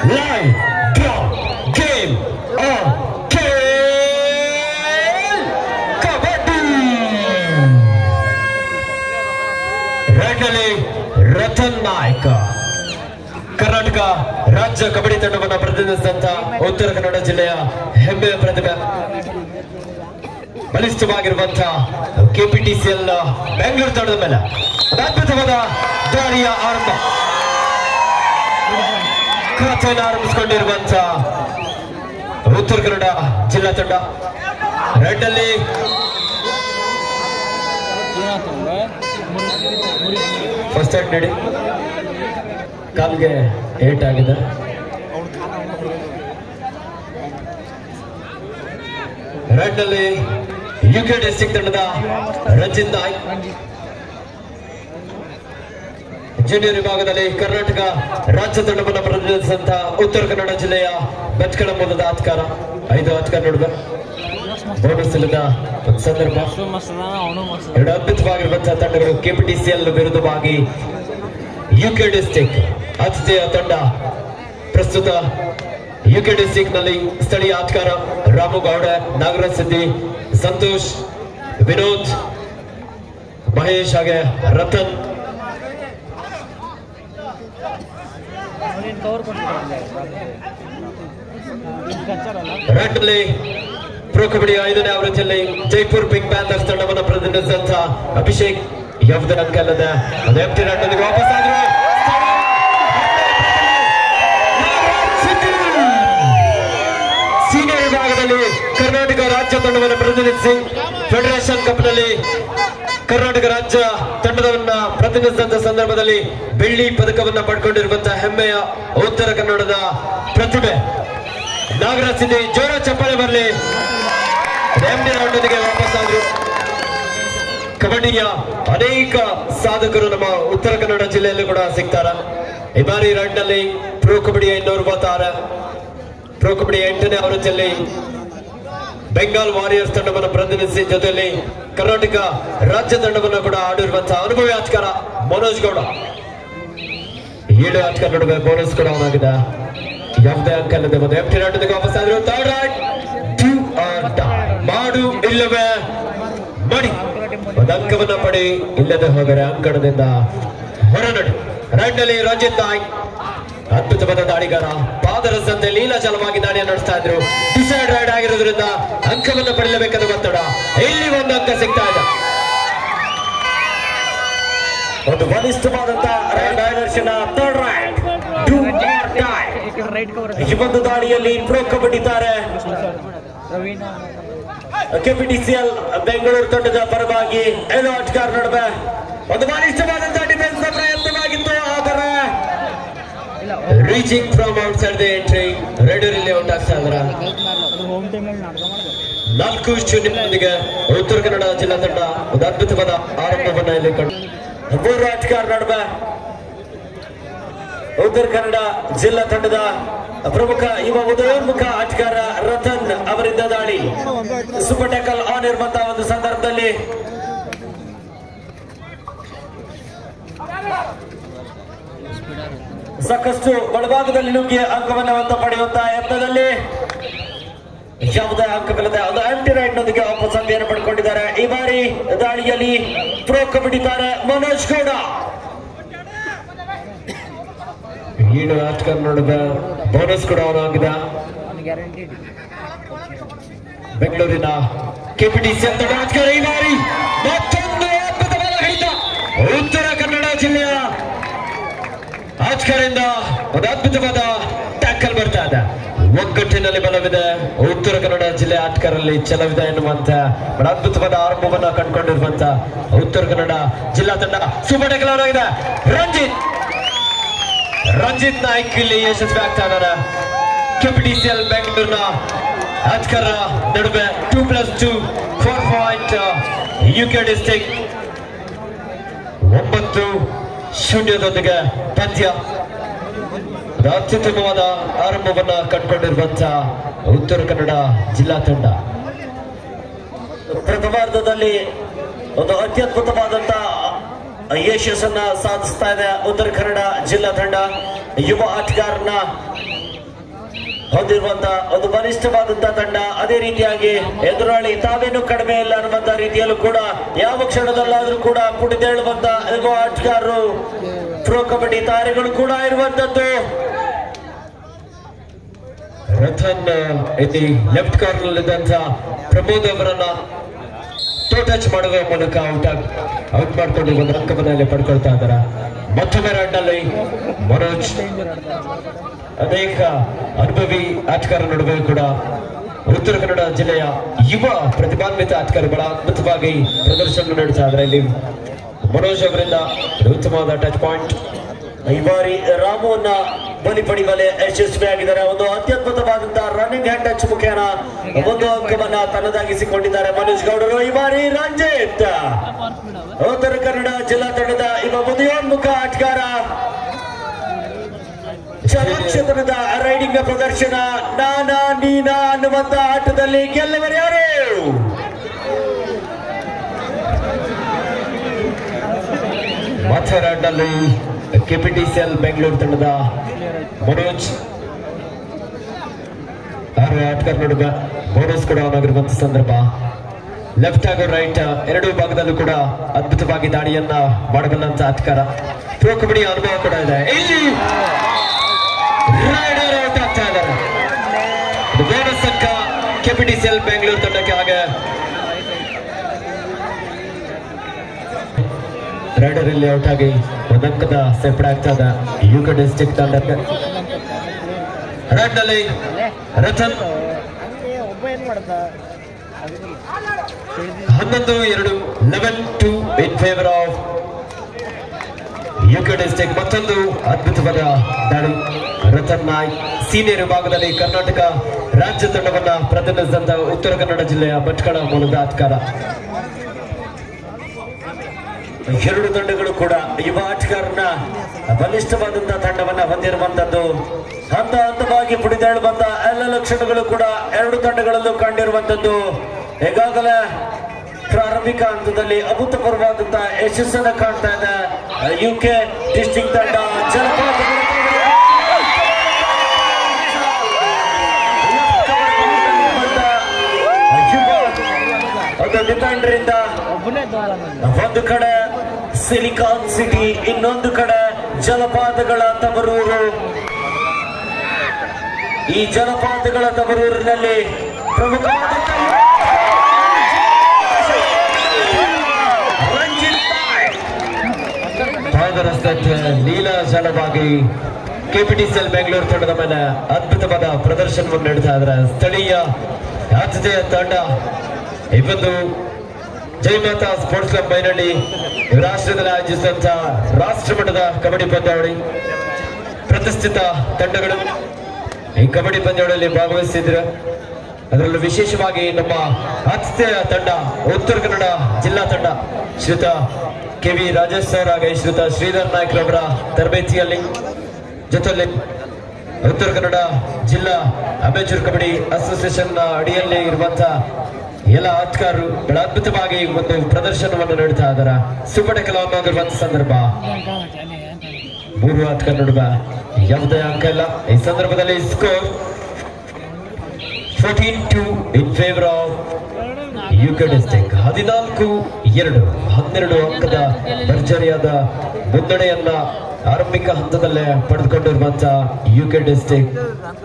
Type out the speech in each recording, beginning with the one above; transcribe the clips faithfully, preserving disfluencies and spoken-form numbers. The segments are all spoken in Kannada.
Line, draw, game, on, खेल कबड्डी ರೈಡ್ನಲ್ಲಿ ರತನ್ ನಾಯ್ಕ ಕರ್ನಾಟಕ ರಾಜ್ಯ ಕಬಡ್ಡಿ ತಂಡವನ್ನು ಪ್ರತಿನಿಧಿಸಿದಂತ ಉತ್ತರ ಕನ್ನಡ ಜಿಲ್ಲೆಯ ಹೆಮ್ಮೆಯ ಪ್ರತಿಭೆ ಬಲಿಷ್ಠವಾಗಿರುವಂತಹ ಕೆಪಿಟಿಸಿಎಲ್ ಬೆಂಗಳೂರು ತಂಡದ ಮೇಲೆ ಅದ್ಭುತವಾದ ದಾಳಿಯ ಆರಂಭ ಖಾತೆಯನ್ನು ಆರಂಭಿಸಿಕೊಂಡಿರುವಂತಹ ಉತ್ತರ ಕನ್ನಡ ಜಿಲ್ಲಾ ತಂಡ ರೈಡ್ನಲ್ಲಿ ಫಸ್ಟ್ ಏಡ್ ನೀಡಿ ಕಾಲ್ಗೆ ಏಟ್ ಆಗಿದೆ. ರೈಡ್ನಲ್ಲಿ ಯುಕೆ ಡಿಸ್ಟ್ರಿಕ್ಟ್ ತಂಡದ ರಂಜಿತ್ ನಾಯ್ಕ್, ಜೂನಿಯರ್ ವಿಭಾಗದಲ್ಲಿ ಕರ್ನಾಟಕ ರಾಜ್ಯ ತಂಡವನ್ನು ಪ್ರತಿನಿಧಿಸಿದಂತ ಉತ್ತರ ಕನ್ನಡ ಜಿಲ್ಲೆಯ ಬೆಚ್ಕಳ ಮೂಲದ ಆಟಗಾರ ಐದು ಆಟಗಾರ ನಡುವೆ ಬೋನಸ್ ಇಲ್ಲದ ಸಂದರ್ಭ. ಎರಡು ಅದ್ಭುತವಾಗಿರುವಂತಹ ತಂಡಗಳು ಕೆಪಿಟಿಸಿಎಲ್ ವಿರುದ್ಧವಾಗಿ ಯುಕೆ ಡಿಸ್ಟ್ರಿಕ್ಟ್ ಆತಿಥೇಯ ತಂಡ. ಪ್ರಸ್ತುತ ಯುಕೆ ಡಿಸ್ಟ್ರಿಕ್ಟ್ ನಲ್ಲಿ ಸ್ಥಳೀಯ ಆಟಗಾರ ರಾಮುಗೌಡ, ನಾಗರಾಜ್ ಸಿದ್ದಿ, ಸಂತೋಷ್, ವಿನೋದ್, ಮಹೇಶ್ ಹಾಗೆ ರತನ್. ರೈಡ್ನಲ್ಲಿ ಪ್ರೊ ಕಬಡ್ಡಿ ಐದನೇ ಆವೃತ್ತಿಯಲ್ಲಿ ಜೈಪುರ್ ಪಿಂಕ್ ಪ್ಯಾಂಥರ್ಸ್ ತಂಡವನ್ನು ಪ್ರತಿನಿಧಿಸಿದಂತ ಅಭಿಷೇಕ್ ಯಾವುದೇ ಅಂಕ ಅಲ್ಲದೆ ಅದು ಎಂಟಿ ರೈಡ್ನಲ್ಲಿ ವಾಪಸ್ ಆದ್ರೆ ಸೀನಿಯರ್ ವಿಭಾಗದಲ್ಲಿ ಕರ್ನಾಟಕ ರಾಜ್ಯ ತಂಡವನ್ನು ಪ್ರತಿನಿಧಿಸಿ ಫೆಡರೇಷನ್ ಕಪ್ನಲ್ಲಿ ಕರ್ನಾಟಕ ರಾಜ್ಯ ತಂಡವನ್ನ ಪ್ರತಿನಿಧಿಸಿದಂತ ಸಂದರ್ಭದಲ್ಲಿ ಬೆಳ್ಳಿ ಪದಕವನ್ನ ಪಡ್ಕೊಂಡಿರುವಂತಹ ಹೆಮ್ಮೆಯ ಉತ್ತರ ಕನ್ನಡದ ಪ್ರತಿಭೆ ನಾಗರಾಜ್ ಸಿದ್ದಿ. ಜೋರ ಚಪ್ಪಾಳೆ ಬರಲಿ. ಎಂಟಿ ರೌಂಡ್ಗೆ ವಾಪಸ್ ಆದ್ರು. ಕಬಡ್ಡಿಯ ಅನೇಕ ಸಾಧಕರು ನಮ್ಮ ಉತ್ತರ ಕನ್ನಡ ಜಿಲ್ಲೆಯಲ್ಲಿ ಕೂಡ ಸಿಗ್ತಾರ. ಈ ಬಾರಿ ರೈಡ್ನಲ್ಲಿ ಪ್ರೊ ಕಬಡ್ಡಿ ಇನ್ನೂರ ಮೂವತ್ತಾರು, ಪ್ರೊ ಕಬಡ್ಡಿ ಎಂಟನೇ ಆವೃತ್ತಿಯಲ್ಲಿ ಬೆಂಗಾಲ್ ವಾರಿಯರ್ಸ್ ತಂಡವನ್ನು ಪ್ರತಿನಿಧಿಸಿ ಜೊತೆಯಲ್ಲಿ ಕರ್ನಾಟಕ ರಾಜ್ಯ ತಂಡವನ್ನು ಕೂಡ ಆಡಿರುವಂತಹ ಅನುಭವಿ ಆಟಗಾರ ಮನೋಜ್ ಗೌಡ. ಏಳು ಆಟಗಾರ ನಡುವೆ ಬೋನಸ್ ಕೂಡ ಆಗಿದೆ. ಯಾವುದೇ ಅಂಕ ಇಲ್ಲದೆ ಒಂದು ಎಂಟಿ ರೌಂಡ್ ವಾಪಸ್ ಆದ್ರು. Third raid do or die, ಮಾಡು ಇಲ್ಲವೇ ಮಡಿ. ಒಂದು ಅಂಕವನ್ನ ಪಡಿ, ಇಲ್ಲದೆ ಹೋದರೆ ಅಂಕಣದಿಂದ ಹೊರನಡಿ. ರೈಡ್ ನಲ್ಲಿ ರಂಜಿತ್ ನಾಯ್ಕ್ ಅದ್ಭುತವಾದ ದಾಳಿಗಾರ, ಪಾದರಸಂತೆ ಲೀಲಾಜಲವಾಗಿ ದಾಳಿಯನ್ನು ನಡೆಸ್ತಾ ಇದ್ರು. ಡಿಸೈಡ್ ರೈಡ್ ಆಗಿರೋದ್ರಿಂದ ಅಂಕವನ್ನು ಪಡೆಯಲೇಬೇಕಾದ ಒತ್ತಡ. ಇಲ್ಲಿ ಒಂದು ಅಂಕ ಸಿಗ್ತಾ ಇದೆ. ಒಂದು ಬಲಿಷ್ಠವಾದಂತಹ ಪ್ರದರ್ಶನ. Third raid do or die. ಈ ಒಂದು ದಾಳಿಯಲ್ಲಿ ಪ್ರೊ ಕಬಡ್ಡಿ ತಾರೆ ಕೆಪಿಟಿಸಿಎಲ್ ಬೆಂಗಳೂರು ತಂಡದ ಪರವಾಗಿ ಐದು ಆಟಗಾರ ನಡುವೆ ಒಂದು ಬಲಿಷ್ಠವಾದಂತಹ ಡಿಫೆನ್ಸ್ ಪ್ರಯತ್ನವಾಗಿತ್ತು. ಆದರೆ reaching from outside the entry raider ಇಲ್ಲಿ ಔಟ್ ಆಗ್ತಾ ಇದ್ದಾರೆ. ನಾಲ್ಕು ಶೂನ್ಯದೊಂದಿಗೆ ಉತ್ತರ ಕನ್ನಡ ಜಿಲ್ಲಾ ತಂಡ ಒಂದು ಅದ್ಭುತವಾದ ಆರಂಭವನ್ನ ಇಲ್ಲಿ ಕಂಡು ಮೂರು ಆಟಗಾರ ನಡುವೆ ಉತ್ತರ ಕನ್ನಡ ಜಿಲ್ಲಾ ತಂಡದ ಪ್ರಮುಖ ಯುವ ಉದಯೋನ್ಮುಖ ಆಟಗಾರ ರತನ್ ಅವರಿಂದ ದಾಳಿ. ಸೂಪರ್ ಟ್ಯಾಕಲ್ ಆನ್ ಇರುವಂತಹ ಒಂದು ಸಂದರ್ಭದಲ್ಲಿ ಸಾಕಷ್ಟು ಒಳಭಾಗದಲ್ಲಿ ನುಗ್ಗಿ ಅಂಕವನ್ನು ಪಡೆಯುವಂತಹ ಯತ್ನದಲ್ಲಿ ಯಾವುದೇ ಅಂಕವಿಲ್ಲದೆ ಒಂದು ಆಂಟಿ ರೈಡ್ ನೊಂದಿಗೆ ವಾಪಸ್ ಅಂಕವನ್ನು ಪಡ್ಕೊಂಡಿದ್ದಾರೆ. ಈ ಬಾರಿ ದಾಳಿಯಲ್ಲಿ ಪ್ರೊ ಕಬಡ್ಡಿ ತಾರೆ ಮನೋಜ್ ಗೌಡ. ಏಳು ಆಟಗಾರ ನಡುವೆ ಬೋನಸ್ ಕೂಡ ಆಗಿದೆ. ಬೆಂಗಳೂರಿನ ಕೆಪಿಟಿಸಿಎಲ್ ತಂಡ ಆಟಗಾರ ಈ ಬಾರಿ ಮತ್ತೊಂದು ಅದ್ಭುತವಾದ ಹಿಡಿತ. ಉತ್ತರ ಕನ್ನಡ ಜಿಲ್ಲೆಯ ಆಟಗಾರರಿಂದ ಒಂದು ಅದ್ಭುತವಾದ ಟ್ಯಾಕಲ್ ಬರ್ತಾ ಇದೆ. ಒಗ್ಗಟ್ಟಿನಲ್ಲಿ ಬಲವಿದೆ, ಉತ್ತರ ಕನ್ನಡ ಜಿಲ್ಲೆ ಆಟಗಾರರಲ್ಲಿ ಛಲವಿದೆ ಎನ್ನುವಂತ ಬಹಳ ಅದ್ಭುತವಾದ ಆರಂಭವನ್ನ ಕಂಡುಕೊಂಡಿರುವಂತ ಉತ್ತರ ಕನ್ನಡ ಜಿಲ್ಲಾ ತಂಡ ಸೂಪರ್ ಟ್ಯಾಕಲ್ ಆಗಿದೆ. ರಂಜಿತ್ ರಂಜಿತ್ ನಾಯ್ಕ್ ಇಲ್ಲಿ ಯಶಸ್ವಿ ಆಗ್ತಾ ಇದ್ದಾರೆ. ಕೆಪಿಟಿಸಿಎಲ್ ಬೆಂಗಳೂರಿನ ಆಟಗಾರ ನಡುವೆ two plus two four point UK district ಒಂಬತ್ತು ಶೂನ್ಯದೊಂದಿಗೆ ಪಂದ್ಯ. ಅತ್ಯುತ್ತಮವಾದ ಆರಂಭವನ್ನ ಕಂಡುಕೊಂಡಿರುವಂತಹ ಉತ್ತರ ಕನ್ನಡ ಜಿಲ್ಲಾ ತಂಡ ಪ್ರಥಮಾರ್ಧದಲ್ಲಿ ಒಂದು ಅತ್ಯದ್ಭುತವಾದಂತಹ ಯಶಸ್ಸನ್ನ ಸಾಧಿಸ್ತಾ ಇದೆ ಉತ್ತರ ಕನ್ನಡ ಜಿಲ್ಲಾ ತಂಡ. ಯುವ ಆಟಗಾರನ ಹೊಂದಿರುವಂತಹ ಒಂದು ಬಲಿಷ್ಠವಾದಂತಹ ತಂಡ. ಅದೇ ರೀತಿಯಾಗಿ ಎದುರಾಳಿ ತಾವೇನು ಕಡಿಮೆ ಇಲ್ಲ ಅನ್ನುವಂತ ರೀತಿಯಲ್ಲೂ ಕೂಡ ಯಾವ ಕ್ಷಣದಲ್ಲಾದ್ರೂ ಕೂಡ ಪುಟಿದೇಳುವಂತ ಆಟಗಾರರು ಪ್ರೋ ಕಬಡ್ಡಿ ತಾರೆಗಳು ಕೂಡ ಇರುವಂತದ್ದು. ರಥನ್ ಇಲ್ಲಿ ಲೆಫ್ಟ್ ಕಾರ್ನರ್ ಇದ್ದಂತ ಪ್ರಮೋದ್ ಅವರನ್ನ ಟೋ ಟಚ್ ಮಾಡುವ ಮೂಲಕ ಔಟ್ ಔಟ್ ಮಾಡಿಕೊಂಡು ಒಂದು ಅಂಕವನ್ನು ಪಡ್ಕೊಳ್ತಾ ಇದ್ದಾರೆ. ಮತ್ತೊಮ್ಮೆ ರನ್ನಲ್ಲಿ ಮನೋಜ್ ಅನೇಕ ಅನುಭವಿ ಆಟಗಾರ ನಡುವೆ ಕೂಡ ಉತ್ತರ ಕನ್ನಡ ಜಿಲ್ಲೆಯ ಯುವ ಪ್ರತಿಭಾನ್ವಿತ ಆಟಗಾರರು ಬಹಳ ಅದ್ಭುತವಾಗಿ ಪ್ರದರ್ಶನ ನೀಡುತ್ತಾ ಇದ್ದಾರೆ. ಇಲ್ಲಿ ಮನೋಜ್ ಅವರಿಂದ ಉತ್ತಮವಾದ ಟಚ್ ಪಾಯಿಂಟ್. ಈ ಬಾರಿ ರಾಮುವನ್ನ ಬಲಿ ಪಡೆಯುವಲ್ಲಿ ಯಶಸ್ವಿಯಾಗಿದ್ದಾರೆ. ಒಂದು ಅತ್ಯದ್ಭುತವಾದಂತಹ ರನ್ನಿಂಗ್ ಹ್ಯಾಂಡ್ ಟಚ್ ಮುಖೇನ ಒಂದು ಅಂಕವನ್ನ ತನ್ನದಾಗಿಸಿಕೊಂಡಿದ್ದಾರೆ ಮನೋಜ್ ಗೌಡರು. ಈ ಬಾರಿ ರಂಜಿತ್ ಉತ್ತರ ಕನ್ನಡ ಜಿಲ್ಲಾ ತಂಡದ ಇವ ಉದಯೋನ್ಮುಖ ಆಟಗಾರ. ಚಲನಚಿತ್ರದ ರೈಡಿಂಗ್ ಪ್ರದರ್ಶನ ನಾನಾ ನೀನಾ ಅನ್ನುವಂತ ಆಟದಲ್ಲಿ ಗೆಲ್ಲುವರು ಯಾರು? ಮಥರಾಡ್ನಲ್ಲಿ ಕೆಪಿಟಿಸಿಎಲ್ ಬೆಂಗಳೂರು ತಂಡದ ಮನೋಜ್ ಆರು ಆಟಗಾರ ನಡುವೆ ಬೋನಸ್ ಕೂಡ ಆನ್ ಆಗಿರುವಂತಹ ಸಂದರ್ಭ. ಲೆಫ್ಟ್ ಹಾಗೂ ರೈಟ್ ಎರಡೂ ಭಾಗದಲ್ಲೂ ಕೂಡ ಅದ್ಭುತವಾಗಿ ದಾಳಿಯನ್ನ ಮಾಡಬಲ್ಲಂತ ಆಟಗಾರ. ಪ್ರೋ ಕಬಡ್ಡಿ ಅನುಭವ ಕೂಡ ಇದೆ. ಇಲ್ಲಿ ರೈಡರ್ ಔಟ್ ಆಗ್ತಾ ಇದ್ದಾರೆ. ಬೋನಸ್ ಅಂಕ ಕೆಪಿಟಿಸಿಎಲ್ ಬೆಂಗಳೂರು ತಂಡಕ್ಕೆ. ಹಾಗೆ ರೈಡರ್ ಇಲ್ಲಿ ಔಟ್ ಆಗಿ ಒಂದು ಅಂಕದ ಸೇರ್ಪಡೆ ಆಗ್ತಾ ಇದೆ ಯುಕೆ ಡಿಸ್ಟ್ರಿಕ್ಟ್ ತಂಡಕ್ಕೆ. ರೈಟ್ ನಲ್ಲಿ ರತನ್ ಹನ್ನೊಂದು ಎರಡು eleven two in favour of UK district. ಮತ್ತೊಂದು ಅದ್ಭುತವಾದ ದಾಳಿ. ರತನ್ ನಾಯ್ಕ್ ಸೀನಿಯರ್ ವಿಭಾಗದಲ್ಲಿ ಕರ್ನಾಟಕ ರಾಜ್ಯ ತಂಡವನ್ನ ಪ್ರತಿನಿಧಿಸಿದಂತ ಉತ್ತರ ಕನ್ನಡ ಜಿಲ್ಲೆಯ ಭಟ್ಕಳ ಮೂಲದ ಆಟಗಾರ. ಎರಡು ತಂಡಗಳು ಕೂಡ ಯುವ ಆಟಗಾರನ ಬಲಿಷ್ಠವಾದಂತಹ ತಂಡವನ್ನ ಹೊಂದಿರುವಂತದ್ದು. ಹಂತ ಹಂತವಾಗಿ ಪುಡಿದೇಳುವಂತ ಎಲ್ಲ ಲಕ್ಷಣಗಳು ಕೂಡ ಎರಡು ತಂಡಗಳಲ್ಲೂ ಕಂಡಿರುವಂತದ್ದು. ಈಗಾಗಲೇ ಪ್ರಾರಂಭಿಕ ಹಂತದಲ್ಲಿ ಅಭೂತಪೂರ್ವವಾದಂತಹ ಯಶಸ್ಸನ್ನ ಕಾಣ್ತಾ ಇದೆ ಯುಕೆ ಡಿಸ್ಟ್ರಿಕ್ಟ್ ತಂಡ. ಜಲಪಾತ ಡಿಫೆಂಡರ್ ಇಂದ ಒಂದು ಕಡೆ ಸಿಲಿಕಾನ್ ಸಿಟಿ, ಇನ್ನೊಂದು ಕಡೆ ಜಲಪಾತಗಳ ತವರೂರು. ಈ ಜಲಪಾತಗಳ ತವರೂರಿನಲ್ಲಿ ಪ್ರಮುಖ ಲೀಲಾಜಾಲವಾಗಿ ಕೆಪಿಟಿಸಿಎಲ್ ಬೆಂಗಳೂರು ತಂಡದ ಮೇಲೆ ಅದ್ಭುತವಾದ ಪ್ರದರ್ಶನವನ್ನು ನೀಡ್ತಾ ಇದ್ದಾರೆ ಸ್ಥಳೀಯ ಆತಿಥೇಯ ತಂಡ. ಇವತ್ತು ಜಯಮಾತಾ ಸ್ಪೋರ್ಟ್ಸ್ ಕ್ಲಬ್ ಮೈನಳ್ಳಿ ರಾಷ್ಟ್ರದಲ್ಲಿ ಆಯೋಜಿಸಿದಂತಹ ರಾಷ್ಟ್ರಮಟ್ಟದ ಕಬಡ್ಡಿ ಪಂದ್ಯಾವಳಿ. ಪ್ರತಿಷ್ಠಿತ ತಂಡಗಳು ಈ ಕಬಡ್ಡಿ ಪಂದ್ಯಾವಳಿಯಲ್ಲಿ ಭಾಗವಹಿಸಿದ್ರು. ಅದರಲ್ಲೂ ವಿಶೇಷವಾಗಿ ನಮ್ಮ ಆತಿಥೇಯ ತಂಡ ಉತ್ತರ ಕನ್ನಡ ಜಿಲ್ಲಾ ತಂಡ ಶ್ರೀಯುತ ಕೆ ವಿ ರಾಜೇಶ್ ಸರ್ ಹಾಗೆ ಶ್ರೀಯುತ ಶ್ರೀಧರ್ ನಾಯ್ಕ್ ರವರ ತರಬೇತಿಯಲ್ಲಿ ಜೊತೆಯಲ್ಲಿ ಉತ್ತರ ಕನ್ನಡ ಜಿಲ್ಲಾ ಅಮೇಚೂರ್ ಕಬಡ್ಡಿ ಅಸೋಸಿಯೇಷನ್ ಅಡಿಯಲ್ಲಿ ಇರುವಂತಹ ಎಲ್ಲ ಆಟಗಾರರು ಬಹಳ ಅದ್ಭುತವಾಗಿ ಒಂದು ಪ್ರದರ್ಶನವನ್ನು ನೀಡ್ತಾ ಇದ್ದಾರೆ. ಸೂಪರ್ ಟೆಕಲ್ ಆನ್ ಆಗಿರುವಂತಹ ಸಂದರ್ಭ. ಮೂರು ಆಟಗಾರ ನಡುವೆ ಯಾವುದೇ ಅಂಕ ಇಲ್ಲ. ಈ ಸಂದರ್ಭದಲ್ಲಿ score fourteen two in favour of UK district. ಹದಿನಾಲ್ಕು ಎರಡು ಹನ್ನೆರಡು ಅಂಕದ ಭರ್ಜರಿಯಾದ ಮುನ್ನಡೆಯನ್ನ ಆರಂಭಿಕ ಹಂತದಲ್ಲೇ ಪಡೆದುಕೊಂಡಿರುವಂತಹ ಯುಕೆ ಡಿಸ್ಟ್ರಿಕ್ಟ್.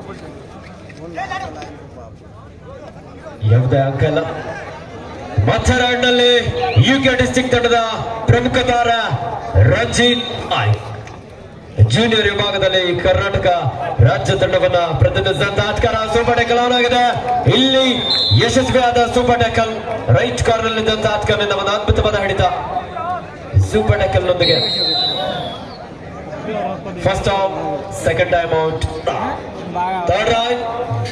ಯಾವುದೇ ಅಂಕ ಇಲ್ಲ. ಮಥರಾಡ್ನಲ್ಲಿ ಯುಕೆ ಡಿಸ್ಟ್ರಿಕ್ಟ್ ತಂಡದ ಪ್ರಮುಖ ತಾರ ರಂಜಿತ್ ನಾಯ್ಕ್ ಜೂನಿಯರ್ ವಿಭಾಗದಲ್ಲಿ ಕರ್ನಾಟಕ ರಾಜ್ಯ ತಂಡವನ್ನ ಪ್ರತಿನಿಧಿಸಿದಂತ ಆಟಗಾರ. ಸೂಪರ್ ಟೆಕಲ್ ಆನ್ ಆಗಿದೆ. ಇಲ್ಲಿ ಯಶಸ್ವಿಯಾದ ಸೂಪರ್ ಟೆಕಲ್ ರೈಟ್ ಕಾರ್ನರ್ ಇದ್ದಂತ ಆಟಗಾರನಿಂದ ಒಂದು ಅದ್ಭುತವಾದ ಹಿಡಿತ. ಸೂಪರ್ ಟೆಕಲ್ ನೊಂದಿಗೆ first of second time out. Third raid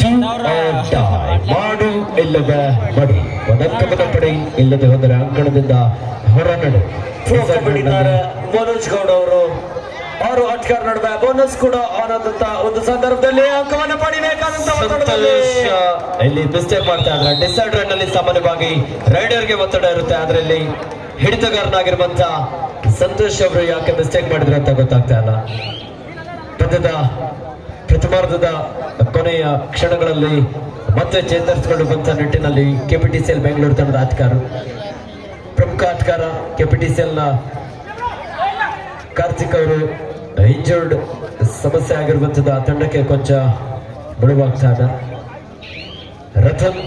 ಮಾಡು ಇಲ್ಲದ ಮಡಿ ಒಂದಂಕದ ಪಡಿ ಇಲ್ಲದೆ ಒಂದರ ಅಂಕಣದಿಂದ ಹೊರನಡೆ. ಮನೋಜ್ ಗೌಡ ಅವರು ಆರು ಆಟಗಾರ ನಡುವೆ ಬೋನಸ್ ಕೂಡ ಆನಂದಂತ ಒಂದು ಸಂದರ್ಭದಲ್ಲಿ ಅಂಕವನ್ನು ಪಡಿಬೇಕಾದಂತ ಇಲ್ಲಿ ಮಿಸ್ಟೇಕ್ ಮಾಡ್ತಾ ಇದ್ರೆ ಡಿಸೈಡ್ ರನ್ ಅಲ್ಲಿ ಸಾಮಾನ್ಯವಾಗಿ ರೈಡರ್ಗೆ ಒತ್ತಡ ಇರುತ್ತೆ. ಅದರಲ್ಲಿ ಹಿಡಿತಗಾರನಾಗಿರುವಂತ ಸಂತೋಷ್ ಅವರು ಯಾಕೆ ಮಿಸ್ಟೇಕ್ ಮಾಡಿದ್ರು ಅಂತ ಗೊತ್ತಾಗ್ತಾ ಇಲ್ಲ. ಪಂದ್ಯದ ಪ್ರಥಮಾರ್ಧದ ಕೊನೆಯ ಕ್ಷಣಗಳಲ್ಲಿ ಮತ್ತೆ ಚೇತರಿಸಿಕೊಳ್ಳುವಂತಹ ನಿಟ್ಟಿನಲ್ಲಿ ಕೆಪಿಟಿಸಿಎಲ್ ಬೆಂಗಳೂರು ತಂಡದ ಆಟಗಾರರು ಪ್ರಮುಖ ಆಟಗಾರ ಕೆಪಿಟಿಸಿಎಲ್ ನ ಕಾರ್ತಿಕ್ ಅವರು ಇಂಜರ್ಡ್ ಸಮಸ್ಯೆ ಆಗಿರುವಂತದ್ದು ಆ ತಂಡಕ್ಕೆ ಕೊಂಚ ಬಳುವಾಗ್ತಾ ಇದೆ. ರತನ್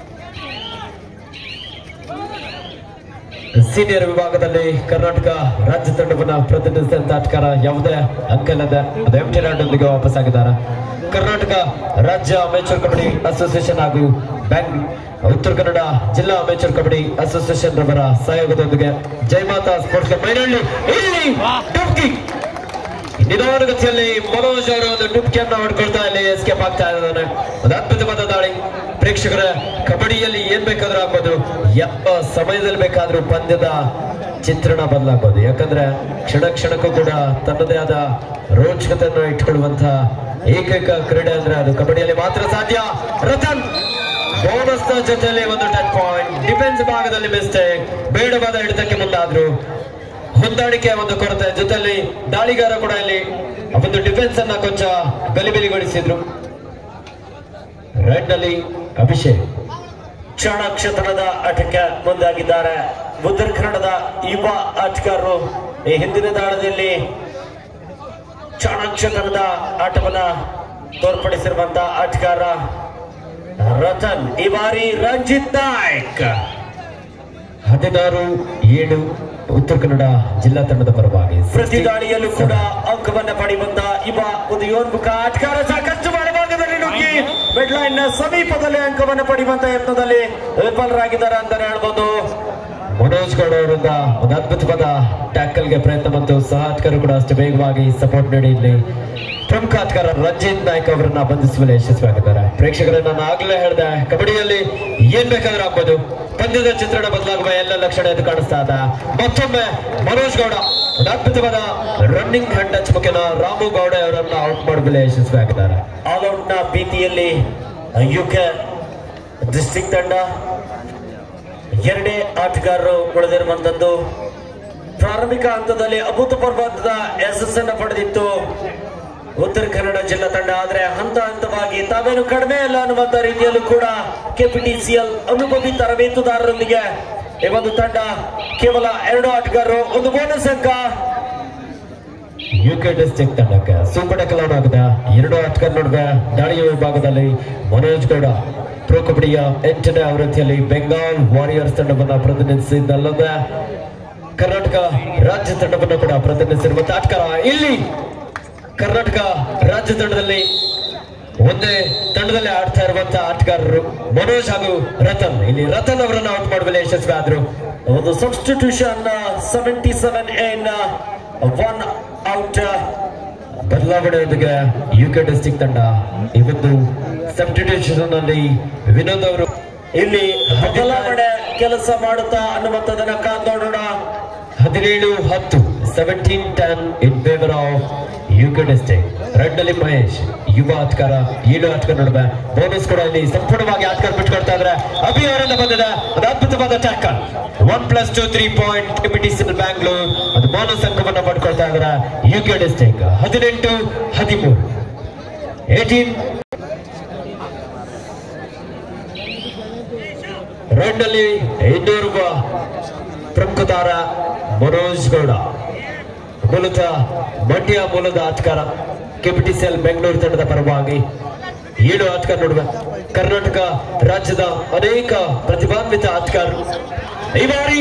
ಸೀನಿಯರ್ ವಿಭಾಗದಲ್ಲಿ ಕರ್ನಾಟಕ ರಾಜ್ಯ ತಂಡವನ್ನು ಪ್ರತಿನಿಧಿಸಿದಂತ ಆಟಗಾರ ಯಾವುದೇ ಅಂಕಲ್ಲದೆ ಅದು ಎಂಟಿ ರಾಡೊಂದಿಗೆ ವಾಪಸ್ ಆಗಿದ್ದಾರೆ. ಕರ್ನಾಟಕ ರಾಜ್ಯ ಅಮೇಚೂರ್ ಕಬಡ್ಡಿ ಅಸೋಸಿಯೇಷನ್ ಹಾಗೂ ಬ್ಯಾಂಕ್ ಉತ್ತರ ಕನ್ನಡ ಜಿಲ್ಲಾ ಅಮೇಚೂರ್ ಕಬಡ್ಡಿ ಅಸೋಸಿಯೇಷನ್ ರವರ ಸಹಯೋಗದೊಂದಿಗೆ ಜಯಮಾತಾ ಸ್ಪೋರ್ಟ್ಸ್ ಮೈನಳ್ಳಿ ಇಲ್ಲಿ ಡುಬ್ಕಿ ನಿಧಾನಗತಿಯಲ್ಲಿ ಮನೋಜ್ ಅವರು ಒಂದು ಡುಬ್ಕಿಯನ್ನ ಹೊಡ್ಕೊಳ್ತಾ ಇಲ್ಲಿ ಎಸ್ಕೇಪ್ ಆಗ್ತಾ ಇದ್ದಾನೆ. ಒಂದು ಅದ್ಭುತವಾದ ದಾಳಿ. ಪ್ರೇಕ್ಷಕರ ಕಬಡ್ಡಿಯಲ್ಲಿ ಏನ್ ಬೇಕಾದ್ರೂ ಆಗ್ಬೋದು, ಯಾವ ಸಮಯದಲ್ಲಿ ಬೇಕಾದ್ರೂ ಪಂದ್ಯದ ಚಿತ್ರಣ ಬದಲಾಗ್ಬೋದು. ಯಾಕಂದ್ರೆ ಕ್ಷಣ ಕ್ಷಣಕ್ಕೂ ಕೂಡ ತನ್ನದೇ ಆದ ರೋಚಕತೆಯನ್ನು ಇಟ್ಕೊಳ್ಳುವಂತಹ ಏಕೈಕ ಕ್ರೀಡೆ ಅಂದ್ರೆ ಅದು ಕಬಡ್ಡಿಯಲ್ಲಿ ಮಾತ್ರ ಸಾಧ್ಯ. ರತನ್ ಬೋನಸ್ ನ ಜೊತೆಯಲ್ಲಿ ಒಂದು ಟಚ್ ಪಾಯಿಂಟ್. ಡಿಫೆನ್ಸ್ ಭಾಗದಲ್ಲಿ ಮಿಸ್ಟೇಕ್, ಬೇಡವಾದ ಹಿಡಿತಕ್ಕೆ ಮುಂದಾದ್ರು. ಹೊಂದಾಣಿಕೆ ಒಂದು ಕೊರತೆ, ಜೊತೆಯಲ್ಲಿ ದಾಳಿಗಾರ ಕೂಡ ಇಲ್ಲಿ ಒಂದು ಡಿಫೆನ್ಸ್ ಅನ್ನ ಕೊಂಚ ಗಲಿಬಿಲಿಗೊಳಿಸಿದ್ರು. ರೆಡ್ ನಲ್ಲಿ ಅಭಿಷೇಕ್ ಚಾಣಾಕ್ಷತನದ ಆಟಕ್ಕೆ ಮುಂದಾಗಿದ್ದಾರೆ. ಉತ್ತರ ಕನ್ನಡದ ಯುವ ಆಟಗಾರರು ಈ ಹಿಂದಿನ ದಾಳದಲ್ಲಿ ಚಾಣಾಕ್ಷತನದ ಆಟವನ್ನ ತೋರ್ಪಡಿಸಿರುವಂತಹ ಆಟಗಾರ ರತನ್. ಈ ಬಾರಿ ರಂಜಿತ್ ನಾಯ್ಕ್ ಹದಿನಾರು ಏಳು ಉತ್ತರ ಕನ್ನಡ ಜಿಲ್ಲಾ ತಂಡದ ಪರವಾಗಿ ಪ್ರತಿ ದಾಳಿಯಲ್ಲೂ ಕೂಡ ಅಂಕವನ್ನ ಪಡೆಯುವಂತ ಯುವ ಒಂದು ಯೋನ್ಮುಖ ಆಟಗಾರ ಸಾಕಷ್ಟು ಭಾಗದಲ್ಲಿ ನುಗ್ಗಿ ಮಿಡ್ ಲೈನ್ ನ ಸಮೀಪದಲ್ಲಿ ಅಂಕವನ್ನು ಪಡೆಯುವಂತ ಯತ್ನದಲ್ಲಿ ವಿಫಲರಾಗಿದ್ದಾರೆ ಅಂತಾನೆ ಹೇಳ್ಬೋದು. ಮನೋಜ್ ಗೌಡ ಅವರಿಂದ ಒಂದು ಅದ್ಭುತವಾದ ಟ್ಯಾಕಲ್ಗೆ ಪ್ರಯತ್ನ ಮತ್ತು ಸಹ ಆಟಗಾರರು ಕೂಡ ಅಷ್ಟು ವೇಗವಾಗಿ ಸಪೋರ್ಟ್ ನೀಡಿ ಇಲ್ಲಿ ಪ್ರಮುಖ ಆಟಗಾರ ರಂಜಿತ್ ನಾಯ್ಕ್ ಅವರನ್ನ ಬಂಧಿಸುವಲ್ಲಿ ಯಶಸ್ವಿಯಾಗಿದ್ದಾರೆ. ಪ್ರೇಕ್ಷಕರೇ, ನಾನು ಆಗ್ಲೇ ಹೇಳಿದೆ, ಕಬಡ್ಡಿಯಲ್ಲಿ ಏನ್ ಬೇಕಾದ್ರೂ ಆಗ್ಬೋದು, ಪಂದ್ಯದ ಚಿತ್ರಣ ಬದಲಾಗುವ ಎಲ್ಲ ಲಕ್ಷಣ ಎದ್ದು ಕಾಣಿಸ್ತಾ ಇದೆ. ಮತ್ತೊಮ್ಮೆ ಮನೋಜ್ ಗೌಡ ಒಂದು ಅದ್ಭುತವಾದ ರನ್ನಿಂಗ್ ಹ್ಯಾಂಡ್ ಟಚ್ ಮುಖೇನ ರಾಮು ಗೌಡ ಅವರನ್ನ ಔಟ್ ಮಾಡುವಲ್ಲಿ ಯಶಸ್ವಿಯಾಗಿದ್ದಾರೆ. ಆಲ್ ಔಟ್ ನ ಭೀತಿಯಲ್ಲಿ ಯುಕೆ ಡಿಸ್ಟ್ರಿಕ್ಟ್ ತಂಡ ಎರಡೇ ಆಟಗಾರರು ಉಳಿದಿರುವಂತದ್ದು. ಪ್ರಾರಂಭಿಕ ಹಂತದಲ್ಲಿ ಅಭೂತಪೂರ್ವದ ಯಶಸ್ಸನ್ನು ಪಡೆದಿತ್ತು ಉತ್ತರ ಕನ್ನಡ ಜಿಲ್ಲಾ ತಂಡ. ಆದ್ರೆ ಹಂತ ಹಂತವಾಗಿ ತಾವೇನು ಕಡಿಮೆ ಅಲ್ಲ ಅನ್ನುವಂತ ರೀತಿಯಲ್ಲೂ ಕೂಡ ಕೆಪಿಟಿಸಿಎಲ್ ಅನುಭವಿ ತರಬೇತುದಾರರೊಂದಿಗೆ ಈ ಒಂದು ತಂಡ ಕೇವಲ ಎರಡು ಆಟಗಾರರು, ಒಂದು ಬೋನಸ್ ಅಂಕ. ಯುಕೆ ಡಿಸ್ಟ್ರಿಕ್ಟ್ ತಂಡಕ್ಕೆ ಸೂಪರ್ ಟೆಕಲ್ ಆಗಿದೆ. ಎರಡು ಆಟಗಾರ ನಡುವೆ ದಾಳಿಯ ವಿಭಾಗದಲ್ಲಿ ಮನೋಜ್ ಗೌಡ ಪ್ರೊ ಕಬಡ್ಡಿಯ ಎಂಟನೇ ಆವೃತ್ತಿಯಲ್ಲಿ ಬೆಂಗಾಲ್ ವಾರಿಯರ್ಸ್ ತಂಡವನ್ನು ಪ್ರತಿನಿಧಿಸಿದ್ದಲ್ಲದೆ ಕರ್ನಾಟಕ ರಾಜ್ಯ ತಂಡವನ್ನು ಕೂಡ ಪ್ರತಿನಿಧಿಸಿರುವಂತಹ ಆಟಗಾರ. ಇಲ್ಲಿ ಕರ್ನಾಟಕ ರಾಜ್ಯ ತಂಡದಲ್ಲಿ ಒಂದೇ ತಂಡದಲ್ಲಿ ಆಡ್ತಾ ಇರುವಂತಹ ಆಟಗಾರರು ಮನೋಜ್ ಹಾಗೂ ರತನ್. ಇಲ್ಲಿ ರತನ್ ಅವರನ್ನ ಔಟ್ ಮಾಡುವಲ್ಲಿ ಯಶಸ್ವಿ ಆದ್ರು. ಒಂದು substitution seventy seven in one out ಬದಲಾವಣೆಯೊಂದಿಗೆ ಯುಕೆ ಡಿಸ್ಟ್ರಿಕ್ಟ್ ತಂಡ ಈ ಒಂದು ಸಬ್ಸ್ಟಿಟ್ಯೂಷನ್ ಅಲ್ಲಿ ವಿನೋದ್ ಅವರು ಇಲ್ಲಿ ಬದಲಾವಣೆ ಕೆಲಸ ಮಾಡುತ್ತಾ ಅನ್ನುವಂಥದ್ದನ್ನ ಕಾದ್ ನೋಡೋಣ. ಹದಿನೇಳು ಹತ್ತು seventeen ten in favour of UK district. Raid ನಲ್ಲಿ ಮಹೇಶ್ ಯುವ ಆಟಗಾರ, ಏಳು ಆಟಗಾರ ನಡುವೆ ಬೋನಸ್ ಕೂಡ ಇಲ್ಲಿ ಸಂಪೂರ್ಣವಾಗಿ ಆಟಗಾರ ಬಿಟ್ಕೊಡ್ತಾ ಇದ್ರೆ ಅಭಿ ಅವರಿಂದ ಬಂದಿದೆ ಒಂದು ಅದ್ಭುತವಾದ tackle. One plus two three point KPTCL Bangalore ಅದು ಬೋನಸ್ ಅಂಕವನ್ನ ಪಡ್ಕೊಳ್ತಾ ಇದ್ದಾರೆ ಯುಕೆ ಡಿಸ್ಟ್ರಿಕ್ಟ್. ಹದಿನೆಂಟು ಹದಿಮೂರು ಏಟೀನ್. ರೆಡ್ ನಲ್ಲಿ ಇನ್ನೋರ್ವ ಪ್ರಮುಖ ತಾರ ಮನೋಜ್ ಗೌಡ, ಮೂಲತಃ ಮಂಡ್ಯ ಮೂಲದ ಆಟಗಾರ, ಕೆಪಿಟಿಸಿಎಲ್ ಬೆಂಗಳೂರು ತಂಡದ ಪರವಾಗಿ ಏಳು ಆಟಗಾರ ನಡುವೆ ಕರ್ನಾಟಕ ರಾಜ್ಯದ ಅನೇಕ ಪ್ರತಿಭಾನ್ವಿತ ಆಟಗಾರರು. ಈ ಬಾರಿ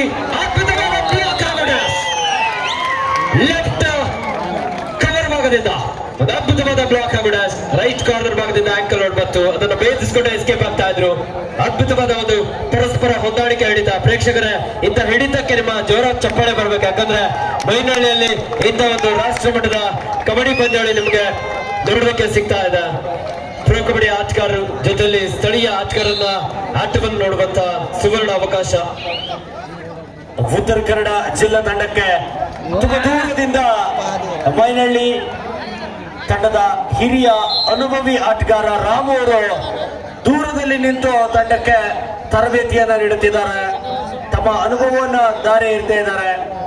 ಲೆಫ್ಟ್ ಕವರ್ ಭಾಗದಿಂದ ಒಂದು ಅದ್ಭುತವಾದ ಬ್ಲಾಕ್ ಆಗಿಡಸ್ ರೈಟ್ ಕಾರ್ನರ್ ಭಾಗದಿಂದ ಆಂಕಲ್ ಔಟ್ ಮತ್ತು ಅದನ್ನು ಭೇದಿಸಿಕೊಂಡು ಎಸ್ಕೇಪ್ ಆಗ್ತಾ ಇದ್ರು. ಅದ್ಭುತವಾದ ಒಂದು ಪರಸ್ಪರ ಹೊಂದಾಣಿಕೆ ಹಿಡಿತ. ಪ್ರೇಕ್ಷಕರೇ, ಇಂಥ ಹಿಡಿತಕ್ಕೆ ನಿಮ್ಮ ಜೋರಾದ ಚಪ್ಪಾಳೆ ಬರ್ಬೇಕು. ಯಾಕಂದ್ರೆ ಮೈನಹಳ್ಳಿಯಲ್ಲಿ ಇಂಥ ಒಂದು ರಾಷ್ಟ್ರ ಮಟ್ಟದ ಕಬಡ್ಡಿ ಪಂದ್ಯಾವಳಿ ನಿಮಗೆ ನೋಡೋದಕ್ಕೆ ಸಿಗ್ತಾ ಇದೆ. ಪ್ರೊ ಕಬಡ್ಡಿ ಆಟಗಾರರು ಜೊತೆಯಲ್ಲಿ ಸ್ಥಳೀಯ ಆಟಗಾರರನ್ನ ಆಟವನ್ನು ನೋಡುವಂತ ಸುವರ್ಣ ಅವಕಾಶ. ಉತ್ತರ ಕನ್ನಡ ಜಿಲ್ಲಾ ತಂಡಕ್ಕೆ ತುಂಬ ದೂರದಿಂದ ಮೈನಹಳ್ಳಿ ತಂಡದ ಹಿರಿಯ ಅನುಭವಿ ಆಟಗಾರ ರಾಮು ಅವರು ದೂರದಲ್ಲಿ ನಿಂತು ತಂಡಕ್ಕೆ ತರಬೇತಿಯನ್ನ ನೀಡುತ್ತಿದ್ದಾರೆ. ತಮ್ಮ ಅನುಭವವನ್ನ ದಾರಿ ಇರ್ತಾ ಇದ್ದಾರೆ.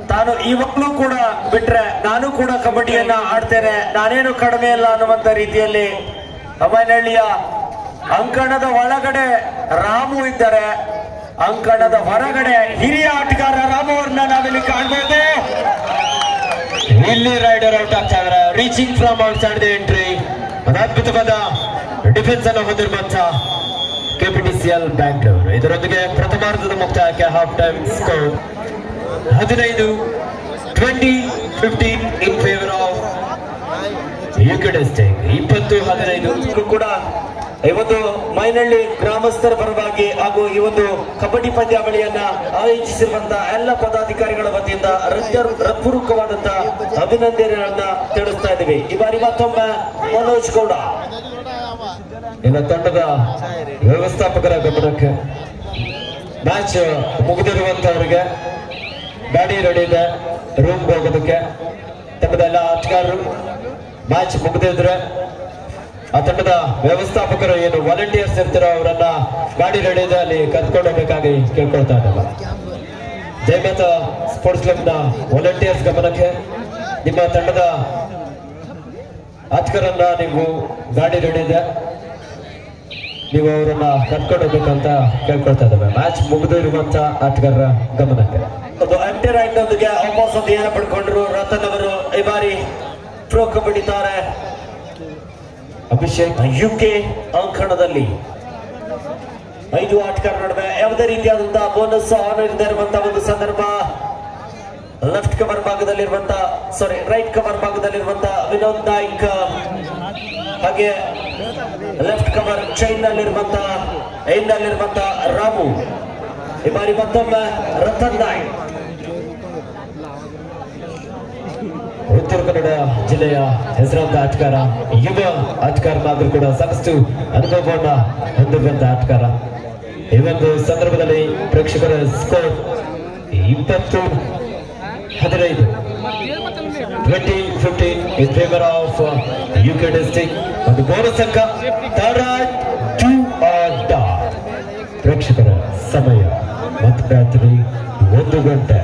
ತಾನು ಇವಾಗಲೂ ಕೂಡ ಬಿಟ್ರೆ ನಾನು ಕೂಡ ಕಬಡ್ಡಿಯನ್ನ ಆಡ್ತೇನೆ, ನಾನೇನು ಕಡಿಮೆ ಅಲ್ಲ ಅನ್ನುವಂತ ರೀತಿಯಲ್ಲಿ ಅಮ್ಮನಹಳ್ಳಿಯ ಅಂಕಣದ ಒಳಗಡೆ ರಾಮು ಇದ್ದಾರೆ, ಅಂಕಣದ ಹೊರಗಡೆ ಹಿರಿಯ ಆಟಗಾರ ರಾಮು ಅವ್ರನ್ನ ನಾವಿಲ್ಲಿ ಕಾಣ್ಬೋದು. ಇಲ್ಲಿ ರೈಡರ್ ಔಟ್ ಆಗ್ತಾ ಇದ್ದಾರೆ. Reaching from outside the entry, ಅದ್ಭುತವಾದ ಡಿಫೆನ್ಸ್ ಅನ್ನು ಹೊಂದಿರುವಂತಹ ಕೆಪಿಟಿಸಿಎಲ್ ಬ್ಯಾಂಗ್ಳೂರು. ಇದರೊಂದಿಗೆ ಪ್ರಥಮಾರ್ಧದ ಮುಕ್ತಾಯಕ್ಕೆ ಹಾಫ್ ಟೈಮ್ ಸ್ಕೋರ್ ಹದಿನೈದು twenty fifteen in favour of UK district. ಇಪ್ಪತ್ತು ಹದಿನೈದು ಕೂಡ ಈ ಒಂದು ಮೈನಹಳ್ಳಿ ಗ್ರಾಮಸ್ಥರ ಪರವಾಗಿ ಹಾಗೂ ಈ ಒಂದು ಕಬಡ್ಡಿ ಪಂದ್ಯಾವಳಿಯನ್ನ ಆಯೋಜಿಸಿರುವಂತಹ ಎಲ್ಲ ಪದಾಧಿಕಾರಿಗಳ ವತಿಯಿಂದ ಹೃತ್ಪೂರ್ವಕವಾದಂತಹ ಅಭಿನಂದನೆಗಳನ್ನ ತಿಳಿಸ್ತಾ ಇದ್ದೀವಿ. ಈ ಬಾರಿ ಮತ್ತೊಮ್ಮೆ ಮನೋಜ್ ಗೌಡ ಇನ್ನು ತಂಡದ ವ್ಯವಸ್ಥಾಪಕರ ಗಮನಕ್ಕೆ ಮ್ಯಾಚ್ ಮುಗಿದಿರುವಂತವರಿಗೆ ಗಾಡಿ ರೆಡಿ ಇದೆ ರೂಮ್ ಹೋಗೋದಕ್ಕೆ. ತಂಡದ ಎಲ್ಲ ಆಟಗಾರರು ಮ್ಯಾಚ್ ಮುಗಿದಿದ್ರೆ ಆ ತಂಡದ ವ್ಯವಸ್ಥಾಪಕರು ಏನು ವಾಲಂಟಿಯರ್ಸ್ ಇರ್ತಾರೋ ಅವರನ್ನ ಗಾಡಿ ರೆಡಿ ಇದೆ ಅಲ್ಲಿ ಕರ್ಕೊಂಡು ಹೋಗ್ಬೇಕಾಗಿ ಕೇಳ್ಕೊಳ್ತಾ ಇದ್ದಲ್ಲ. ಜಯಮಾತ ಸ್ಪೋರ್ಟ್ಸ್ ಕ್ಲಬ್ ನ ವಾಲಂಟಿಯರ್ಸ್ ಗಮನಕ್ಕೆ ನಿಮ್ಮ ತಂಡದ ಆಟಗಾರನ್ನ ನೀವು ಗಾಡಿ ರೆಡಿ ಇದೆ, ನೀವು ಅವರನ್ನ ಕರ್ಕೊಂಡು ಹೋಗ್ಬೇಕಂತ ಕೇಳ್ಕೊಳ್ತಾ ಇದ್ದಾವೆ. ಮ್ಯಾಚ್ ಮುಗಿದಿರುವಂತ ಆಟಗಾರರ ಗಮನಕ್ಕೆ ಒಂದು ಅಂಟೆ ರೈಟ್ ನೊಂದಿಗೆ ವಾಪಸ್ ಒಂದು ಏನ ಪಡ್ಕೊಂಡ್ರು ರತನ್ ಅವರು. ಈ ಬಾರಿ ಪ್ರೋ ಕಬಡ್ಡಿ ತಾರೆ ಅಭಿಷೇಕ್ ಯುಕೆ ಅಂಕಣದಲ್ಲಿ ಐದು ಆಟಗಾರ ನಡುವೆ ಯಾವುದೇ ರೀತಿಯಾದಂತಹ ಬೋನಸ್ ಆನ್ ಇರುವಂತಹ ಒಂದು ಸಂದರ್ಭ. ಲೆಫ್ಟ್ ಕವರ್ ಭಾಗದಲ್ಲಿರುವಂತ ಸಾರಿ ರೈಟ್ ಕವರ್ ಭಾಗದಲ್ಲಿರುವಂತಹ ವಿನೋದ್ ನಾಯ್ಕ್, ಹಾಗೆ ಲೆಫ್ಟ್ ಕವರ್ ಚೈನ್ ನಲ್ಲಿರುವಂತಹ ಐನ್ ನಲ್ಲಿರುವಂತಹ ರಾಮು. ಈ ಬಾರಿ ಮತ್ತೊಮ್ಮೆ ರತನ್ ನಾಯ್ಕ್. ಉತ್ತರ ಕನ್ನಡ ಜಿಲ್ಲೆಯ ಹೆಸರಾಂತ ಆಟಗಾರ, ಯುವ ಆಟಗಾರನಾದ್ರೂ ಕೂಡ ಸಾಕಷ್ಟು ಅನುಭವವನ್ನ ಹೊಂದಿರುವಂತಹ ಆಟಗಾರ. ಈ ಒಂದು ಸಂದರ್ಭದಲ್ಲಿ ಪ್ರೇಕ್ಷಕರ ಸ್ಕೋರ್ ಇಪ್ಪತ್ತು ಹದಿನೈದು twenty fifteen in favour of UK district. ಒಂದು ಬೋನಸ್ ಅಂಕ ಟು ಡಾಟ್. ಪ್ರೇಕ್ಷಕರ ಸಮಯ ಮಧ್ಯರಾತ್ರಿ ಒಂದು ಗಂಟೆ.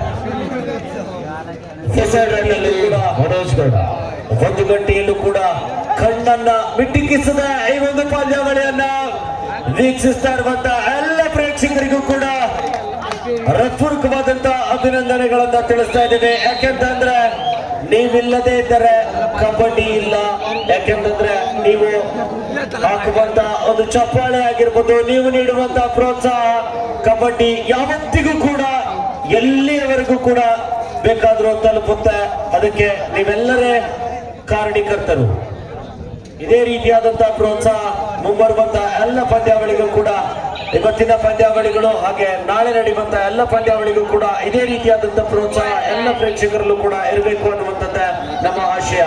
ಮನೋಜ್ ಗೌಡ ಒಂದು ಗಂಟೆಯಲ್ಲೂ ಕೂಡ ಕಣ್ಣನ್ನ ಮಿಟ್ಟಿಕ್ಕಿಸದ ಈ ಒಂದು ಪಂದ್ಯಾವಳಿಯನ್ನ ವೀಕ್ಷಿಸ್ತಾ ಇರುವಂತಹ ಎಲ್ಲ ಪ್ರೇಕ್ಷಕರಿಗೂ ಕೂಡ ಹೃತ್ಪೂರ್ವಕವಾದಂತಹ ಅಭಿನಂದನೆಗಳನ್ನ ತಿಳಿಸ್ತಾ ಇದ್ದೇವೆ. ಯಾಕೆಂತಂದ್ರೆ ನೀವಿಲ್ಲದೆ ಇದ್ದರೆ ಕಬಡ್ಡಿ ಇಲ್ಲ. ಯಾಕೆಂತಂದ್ರೆ ನೀವು ಹಾಕುವಂತ ಒಂದು ಚಪ್ಪಾಳೆ ಆಗಿರ್ಬೋದು, ನೀವು ನೀಡುವಂತಹ ಪ್ರೋತ್ಸಾಹ ಕಬಡ್ಡಿ ಯಾವತ್ತಿಗೂ ಕೂಡ ಎಲ್ಲಿಯವರೆಗೂ ಕೂಡ ಬೇಕಾದ್ರೂ ತಲುಪುತ್ತೆ. ಅದಕ್ಕೆ ನೀವೆಲ್ಲರೇ ಕಾರಣೀಕರ್ತರು. ಇದೇ ರೀತಿಯಾದಂತಹ ಪ್ರೋತ್ಸಾಹ ಮುಂಬರುವಂತಹ ಎಲ್ಲ ಪಂದ್ಯಾವಳಿಗೂ ಕೂಡ, ಇವತ್ತಿನ ಪಂದ್ಯಾವಳಿಗಳು ಹಾಗೆ ನಾಳೆ ನಡೆಯುವಂತಹ ಎಲ್ಲ ಪಂದ್ಯಾವಳಿಗೂ ಕೂಡ ಇದೇ ರೀತಿಯಾದಂತಹ ಪ್ರೋತ್ಸಾಹ ಎಲ್ಲ ಪ್ರೇಕ್ಷಕರಲ್ಲೂ ಕೂಡ ಇರಬೇಕು ಅನ್ನುವಂಥದ್ದೇ ನಮ್ಮ ಆಶಯ.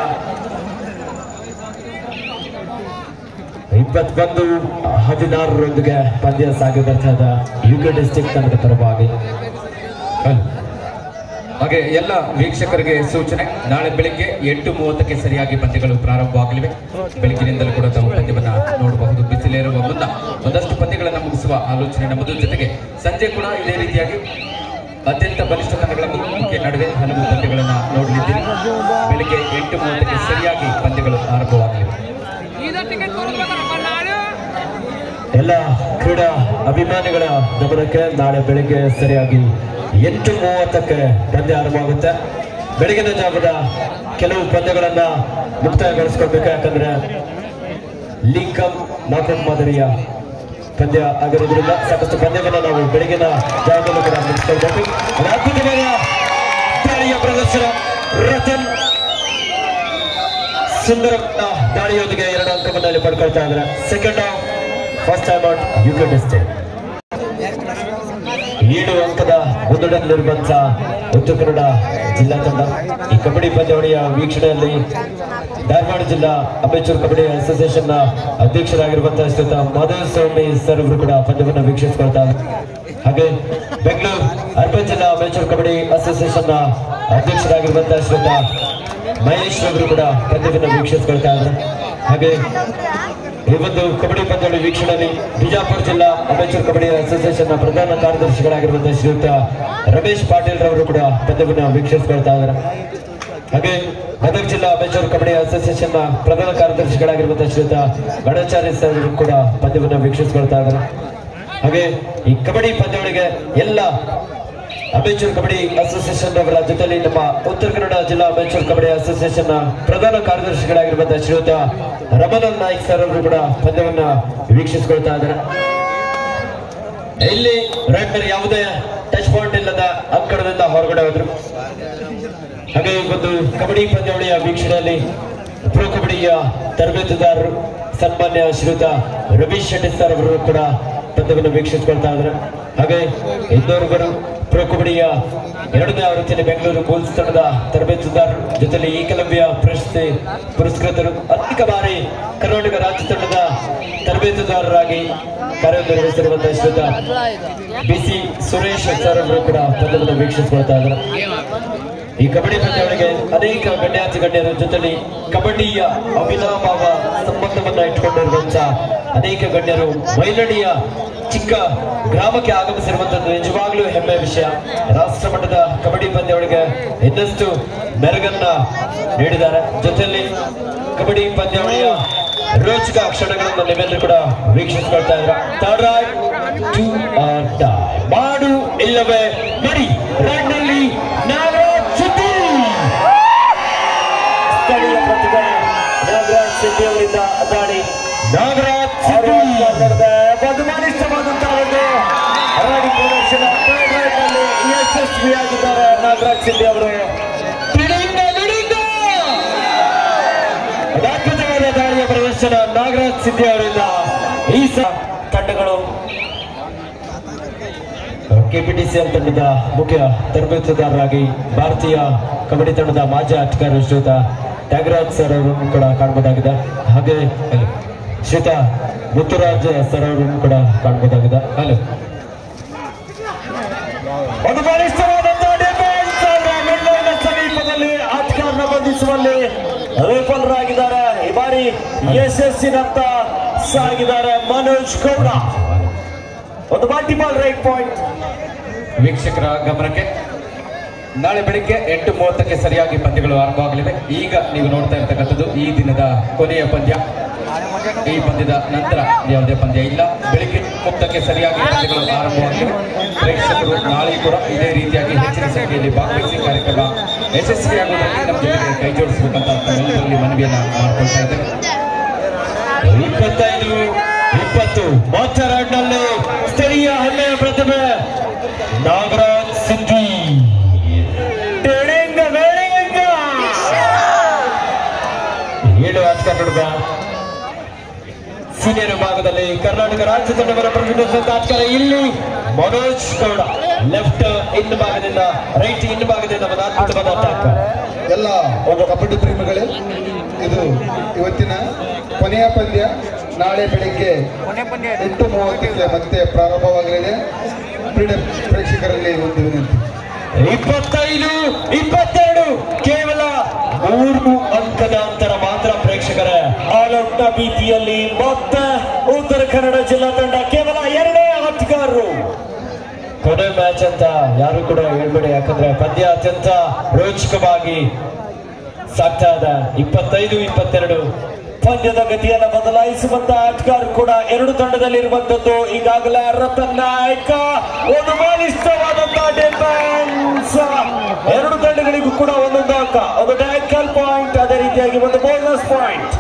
ಇಪ್ಪತ್ತೊಂದು ಹದಿನಾರರೊಂದಿಗೆ ಪಂದ್ಯ ಸಾಗಿ ಬರ್ತಾ ಇದೆ ಯುಕೆಡೆಸ್ಟಿಕ್ ತಂಡದ ಪರವಾಗಿ. ಹಾಗೆ ಎಲ್ಲ ವೀಕ್ಷಕರಿಗೆ ಸೂಚನೆ, ನಾಳೆ ಬೆಳಿಗ್ಗೆ ಎಂಟು ಮೂವತ್ತಕ್ಕೆ ಸರಿಯಾಗಿ ಪಂದ್ಯಗಳು ಪ್ರಾರಂಭವಾಗಲಿವೆ. ಬೆಳಗ್ಗಿನಿಂದಲೂ ಕೂಡ ತಾವು ಪಂದ್ಯವನ್ನ ನೋಡಬಹುದು. ಬಿಸಿಲೇರುವ ಮುನ್ನ ಒಂದಷ್ಟು ಪಂದ್ಯಗಳನ್ನು ಮುಗಿಸುವ ಆಲೋಚನೆ ನಮ್ಮದು. ಜೊತೆಗೆ ಸಂಜೆ ಕೂಡ ಇದೇ ರೀತಿಯಾಗಿ ಅತ್ಯಂತ ಬಲಿಷ್ಠ ತಂಡಗಳ ಮುಖ್ಯ ನಡುವೆ ಹಲವು ಪಂದ್ಯಗಳನ್ನು ನೋಡಲಿದ್ದೀರಿ. ಬೆಳಿಗ್ಗೆ ಎಂಟು ಮೂವತ್ತಕ್ಕೆ ಸರಿಯಾಗಿ ಪಂದ್ಯಗಳು ಆರಂಭವಾಗಲಿವೆ. ಎಲ್ಲ ಕ್ರೀಡಾ ಅಭಿಮಾನಿಗಳ ಗಮನಕ್ಕೆ ನಾಳೆ ಬೆಳಿಗ್ಗೆ ಸರಿಯಾಗಿ ಎಂಟು ಮೂವತ್ತಕ್ಕೆ ಪಂದ್ಯ ಆರಂಭವಾಗುತ್ತೆ. ಬೆಳಗಿನ ಜಾವದ ಕೆಲವು ಪಂದ್ಯಗಳನ್ನ ಮುಕ್ತಾಯಗೊಳಿಸ್ಕೊಳ್ಬೇಕು. ಯಾಕಂದ್ರೆ ಲೀಗ್ ಕಪ್ ನಾಕೌಟ್ ಮಾದರಿಯ ಪಂದ್ಯ ಆಗಿರೋದ್ರಿಂದ ಸಾಕಷ್ಟು ಪಂದ್ಯಗಳನ್ನ ನಾವು ಬೆಳಗಿನ ಜಾವದಲ್ಲೂ ಕೂಡ ಮುಗಿಸ್ಕೊಳ್ಬೇಕು. ಅದ್ಭುತವಾದ ದಾಳಿಯ ಪ್ರದರ್ಶನ. ರತನ್ ಸುಂದರ ದಾಳಿಯೊಂದಿಗೆ ಎರಡು ಅಂಕವನ್ನು ಪಡ್ಕೊಳ್ತಾ ಇದ್ದಾರೆ. Second half first time out UK district. ಏಳು ಅಂಕದ ಮುನ್ನಡೆಯಲ್ಲಿರುವಂತಹ ಉತ್ತರ ಕನ್ನಡ ಜಿಲ್ಲಾ ತಂಡ ಈ ಕಬಡ್ಡಿ ಪಂದ್ಯಾವಳಿಯ ವೀಕ್ಷಣೆಯಲ್ಲಿ ಧಾರವಾಡ ಜಿಲ್ಲಾ ಅಮೆಚೂರ್ ಕಬಡ್ಡಿ ಅಸೋಸಿಯೇಷನ್ ನ ಅಧ್ಯಕ್ಷರಾಗಿರುವಂತಹ ಶ್ರೀಯುತ ಮಾಧವ ಸ್ವಾಮಿ ಸರ್ ಅವರು ಕೂಡ ಪಂದ್ಯವನ್ನು ವೀಕ್ಷಿಸಿಕೊಳ್ತಾರೆ. ಹಾಗೆ ಬೆಂಗಳೂರು ಅರ್ಬನ್ ಜಿಲ್ಲಾ ಅಮೆಚೂರ್ ಕಬಡ್ಡಿ ಅಸೋಸಿಯೇಷನ್ ನ ಅಧ್ಯಕ್ಷರಾಗಿರುವಂತಹ ಶ್ರೀಯುತ ಮಹೇಶ್ ಅವರು ಕೂಡ ಪಂದ್ಯವನ್ನು ವೀಕ್ಷಿಸಿಕೊಳ್ತಾ ಇದ್ದಾರೆ. ಹಾಗೆ ಈ ಒಂದು ಕಬಡ್ಡಿ ಪಂದ್ಯಾವಳಿ ವೀಕ್ಷಣೆಯಲ್ಲಿ ಬಿಜಾಪುರ ಜಿಲ್ಲಾ ಅಮೆಚೂರ್ ಕಬಡ್ಡಿ ಅಸೋಸಿಯೇಷನ್ ಪ್ರಧಾನ ಕಾರ್ಯದರ್ಶಿಗಳಾಗಿರುವಂತಹ ಶ್ರೀಯುತ ರಮೇಶ್ ಪಾಟೀಲ್ ರವರು ಕೂಡ ಪಂದ್ಯವನ್ನು ವೀಕ್ಷಿಸಿಕೊಳ್ತಾ ಇದ್ದಾರೆ. ಹಾಗೆ ಗದಗ ಜಿಲ್ಲಾ ಅಮೆಚೂರ್ ಕಬಡ್ಡಿ ಅಸೋಸಿಯೇಷನ್ ಪ್ರಧಾನ ಕಾರ್ಯದರ್ಶಿಗಳಾಗಿರುವಂತಹ ಶ್ರೀಯುತ ಗಣಾಚಾರ್ಯ ಸರ್ ಕೂಡ ಪಂದ್ಯವನ್ನು ವೀಕ್ಷಿಸಿಕೊಳ್ತಾ ಇದ್ದಾರೆ. ಹಾಗೆ ಈ ಕಬಡ್ಡಿ ಪಂದ್ಯಾವಳಿಗೆ ಎಲ್ಲ ಅಮೆಚೂರ್ ಕಬಡ್ಡಿ ಅಸೋಸಿಯೇಷನ್ ಅವರ ಜೊತೆಯಲ್ಲಿ ನಮ್ಮ ಉತ್ತರ ಕನ್ನಡ ಜಿಲ್ಲಾ ಅಮೆಚೂರ್ ಕಬಡ್ಡಿ ಅಸೋಸಿಯೇಷನ್ ಪ್ರಧಾನ ಕಾರ್ಯದರ್ಶಿಗಳಾಗಿರುವಂತಹ ಶ್ರೀಯುತ ರಮಣನ್ ನಾಯ್ಕ್ ಸರ್ ಅವರು ಕೂಡ ಪಂದ್ಯವನ್ನ ವೀಕ್ಷಿಸಿಕೊಳ್ತಾ ಇದ್ದಾರೆ. ಇಲ್ಲಿ ರೈಡರ್ ಯಾವುದೇ ಟಚ್ ಪಾಯಿಂಟ್ ಇಲ್ಲದ ಅಂಕಣದಿಂದ ಹೊರಗಡೆ ಹೋದ್ರು. ಹಾಗೆ ಒಂದು ಕಬಡ್ಡಿ ಪಂದ್ಯಾವಳಿಯ ವೀಕ್ಷಣೆಯಲ್ಲಿ ಪ್ರೊ ಕಬಡ್ಡಿಯ ತರಬೇತುದಾರರು ಸನ್ಮಾನ್ಯ ಶ್ರೀಯುತ ರವೀಶ್ ಶೆಟ್ಟಿ ಸರ್ ಅವರು ಕೂಡ ಪಂದ್ಯವನ್ನು ವೀಕ್ಷಿಸಿಕೊಳ್ತಾ ಇದ್ದಾರೆ. ಹಾಗೆ ಇನ್ನೋರ್ವರು ಪ್ರೊ ಕಬಡ್ಡಿಯ ಎರಡನೇ ಆವೃತ್ತಿಯಲ್ಲಿ ಬೆಂಗಳೂರು ಬುಲ್ಸ್ ತಂಡದ ತರಬೇತುದಾರರು ಜೊತೆಲಿ ಏಕಲವ್ಯ ಪ್ರಶಸ್ತಿ ಪುರಸ್ಕೃತರು ಅನೇಕ ಬಾರಿ ಕರ್ನಾಟಕ ರಾಜ್ಯ ತಂಡದ ತರಬೇತುದಾರರಾಗಿ ಕಾರ್ಯನಿರ್ವಹಿಸಿರುವಂತಹ ಶ್ರೀಯುತ ಬಿಸಿ ಸುರೇಶ್ ಸರ್ ಅವರು ಕೂಡ ಪಂದ್ಯವನ್ನು ವೀಕ್ಷಿಸಿಕೊಳ್ತಾ ಇದ್ದಾರೆ. ಈ ಕಬಡ್ಡಿ ಪಂದ್ಯಾವಳಿಗೆ ಅನೇಕ ಗಣ್ಯಾತಿ ಗಣ್ಯರ ಜೊತೆಲಿ ಕಬಡ್ಡಿಯ ಅವಿನಾಭಾವ ಸಂಬಂಧವನ್ನ ಇಟ್ಕೊಂಡಿರುವಂತಹ ಅನೇಕ ಗಣ್ಯರು ಮೈಲಡಿಯ ಚಿಕ್ಕ ಗ್ರಾಮಕ್ಕೆ ಆಗಮಿಸಿರುವಂತದ್ದು ನಿಜವಾಗ್ಲೂ ಹೆಮ್ಮೆಯ ವಿಷಯ. ರಾಷ್ಟ್ರ ಮಟ್ಟದ ಕಬಡ್ಡಿ ಪಂದ್ಯಾವಳಿಗೆ ಇನ್ನಷ್ಟು ಮೆರುಗನ್ನ ನೀಡಿದ್ದಾರೆ. ಜೊತೆಯಲ್ಲಿ ಕಬಡ್ಡಿ ಪಂದ್ಯಾವಳಿಯ ರೋಚಕ ಕ್ಷಣಗಳನ್ನು ನೀವೆಲ್ಲರೂ ಕೂಡ ವೀಕ್ಷಿಸಿಕೊಳ್ತಾ ಇದ್ದಾರೆ. ಮಾಡು ಇಲ್ಲವೇ ನಡಿ ನಲ್ಲಿ ನಾಗರಾಜ್ ಸಿದ್ದಿ ಸ್ಥಳೀಯ ಪ್ರತಿಭೆ ನಾಗರಾಜ್ ಸಿದ್ದಿ ಅವರಿಂದ ದಾಳಿ. ನಾಗರಾಜ್ ಸಿದ್ದಿ ಬದುಮಾನಿಷ್ಟವಾದಂತಹ ಒಂದು ಹರಾಡಿ ಪ್ರದರ್ಶನ ನಲ್ಲಿ ಯಶಸ್ವಿಯಾಗಿದ್ದಾರೆ ನಾಗರಾಜ್ ಸಿದ್ದಿ ಅವರು. ಅದ್ಭುತವಾದ ದಾಳಿಯ ಪ್ರದರ್ಶನ ನಾಗರಾಜ್ ಸಿದ್ದಿ ಅವರಿಂದ. ಈ ತಂಡಗಳು ಕೆಪಿಟಿಸಿಎಲ್ ತಂಡದ ಮುಖ್ಯ ತರಬೇತುದಾರರಾಗಿ ಭಾರತೀಯ ಕಬಡ್ಡಿ ತಂಡದ ಮಾಜಿ ಆಟಗಾರರು ಶ್ರೀಯುತ ತ್ಯಾಗರಾಜ್ ಸರ್ ಅವರನ್ನು ಕೂಡ ಕಾಣಬಹುದಾಗಿದೆ. ಹಾಗೆ ಶ್ರೀಯುತ ಮುತ್ತುರಾಜ್ ಸರ್ ಅವರನ್ನು ಕೂಡ ಕಾಣಬಹುದಾಗಿದೆ. ಹಲೋ ಒಂದು ಬಲಿಷ್ಠವಾದಂತಹ ಡಿಫೆನ್ಸ್ ಸಮೀಪದಲ್ಲಿ ಆಟಗಾರನ ಬಂಧಿಸುವಲ್ಲಿ ವಿಫಲರಾಗಿದ್ದಾರೆ. ಈ ಬಾರಿ ಯಶಸ್ಸಿನತ್ತ ಸಾಗಿದ್ದಾರೆ ಮನೋಜ್ ಗೌಡ. ಒಂದು ಬಾಟಿ ಬಾಲ್ ರೈಟ್ ಪಾಯಿಂಟ್. ವೀಕ್ಷಕರ ಗಮನಕ್ಕೆ ನಾಳೆ ಬೆಳಿಗ್ಗೆ ಎಂಟು ಮೂವತ್ತಕ್ಕೆ ಸರಿಯಾಗಿ ಪಂದ್ಯಗಳು ಆರಂಭವಾಗಲಿವೆ. ಈಗ ನೀವು ನೋಡ್ತಾ ಇರ್ತಕ್ಕಂಥದ್ದು ಈ ದಿನದ ಕೊನೆಯ ಪಂದ್ಯ. ಈ ಪಂದ್ಯದ ನಂತರ ಯಾವುದೇ ಪಂದ್ಯ ಇಲ್ಲ. ಬೆಳಿಗ್ಗೆ ಮುಕ್ತಕ್ಕೆ ಸರಿಯಾಗಿ ಪಂದ್ಯಗಳು ಆರಂಭವಾಗಲಿವೆ. ಪ್ರೇಕ್ಷಕರು ನಾಳೆ ಕೂಡ ಇದೇ ರೀತಿಯಾಗಿ ಹೆಚ್ಚಿನ ಸಂಖ್ಯೆಯಲ್ಲಿ ಭಾಗವಹಿಸಿ ಕಾರ್ಯಕ್ರಮ ಯಶಸ್ವಿಯಾಗುವುದಕ್ಕೆ ನಮ್ಮ ಜೊತೆಗೆ ಕೈ ಜೋಡಿಸಬೇಕಂತ ತಮ್ಮೆಲ್ಲರಲ್ಲಿ ಮನವಿಯನ್ನ ಮಾಡ್ಕೊಳ್ತಾ ಇದ್ದೇವೆ. ಇಪ್ಪತ್ತೈದು ಇಪ್ಪತ್ತು ಮಾತರಾಡ್ನಲ್ಲಿ ಸ್ಥಳೀಯ ಹೆಮ್ಮೆಯ ಪ್ರತಿಭೆ ನಾಗರಾಜ್ ಸಿದ್ದಿ ಏಳು ಆಟಗಾರರ ಸೀನಿಯರ್ ವಿಭಾಗದಲ್ಲಿ ಕರ್ನಾಟಕ ರಾಜ್ಯ ತಂಡವರ ಪ್ರತಿನಿಧಿಸಿದ ಆಟಗಾರ ಇಲ್ಲಿ ಮನೋಜ್ ಗೌಡ ಲೆಫ್ಟ್ ಇನ್ ಭಾಗದಿಂದ ರೈಟ್ ಇನ್ ಭಾಗದಿಂದ ಒಂದು ಅದ್ಭುತವಾದ ಅಟ್ಯಾಕ್. ಎಲ್ಲ ಒಂದು ಕಬಡ್ಡಿ ಪ್ರೇಮಿಗಳೇ, ಇದು ಇವತ್ತಿನ ಕೊನೆಯ ಪಂದ್ಯ. ನಾಳೆ ಬೆಳಿಗ್ಗೆ ಎಂಟು ಮೂವತ್ತಕ್ಕೆ ಮತ್ತೆ ಪ್ರಾರಂಭವಾಗಲಿದೆ. ಪ್ರೇಕ್ಷಕರಲ್ಲಿ ಒಂದು ವಿನಂತಿ. ಇಪ್ಪತ್ತೈದು ಇಪ್ಪತ್ತೆರಡು ಕೇವಲ ಮೂರು ಅಂಕದ ಅಂತರ ಮಾತ್ರ ಪ್ರೇಕ್ಷಕರ. ಆಲ್ಔಟ್ ಭೀತಿಯಲ್ಲಿ ಮತ್ತೆ ಉತ್ತರ ಕನ್ನಡ ಜಿಲ್ಲಾ ತಂಡ ಕೇವಲ ಎರಡೇ ಆಟಗಾರರು. ಕೊನೆ ಮ್ಯಾಚ್ ಅಂತ ಯಾರು ಕೂಡ ಹೇಳ್ಬೇಡಿ, ಯಾಕಂದ್ರೆ ಪಂದ್ಯ ಅತ್ಯಂತ ರೋಚಕವಾಗಿ ಸಾಗ್ತಾ ಇದೆ. ಇಪ್ಪತ್ತೈದು ಇಪ್ಪತ್ತೆರಡು ಪಂದ್ಯದ ಗತಿಯನ್ನು ಬದಲಾಯಿಸುವಂತ ಆಟಗಾರ ಕೂಡ ಎರಡು ತಂಡದಲ್ಲಿ ಇರುವಂತದ್ದು. ಈಗಾಗಲೇ ರತನ್ ನಾಯ್ಕ ಒಂದು ಬಲಿಷ್ಠವಾದಂತಹ ಡಿಫೆನ್ಸ್. ಎರಡು ತಂಡಗಳಿಗೂ ಕೂಡ ಒಂದೊಂದು ಅಂಕ, ಒಂದು ಟ್ಯಾಕಲ್ ಪಾಯಿಂಟ್, ಅದೇ ರೀತಿಯಾಗಿ ಒಂದು ಬೋನಸ್ ಪಾಯಿಂಟ್.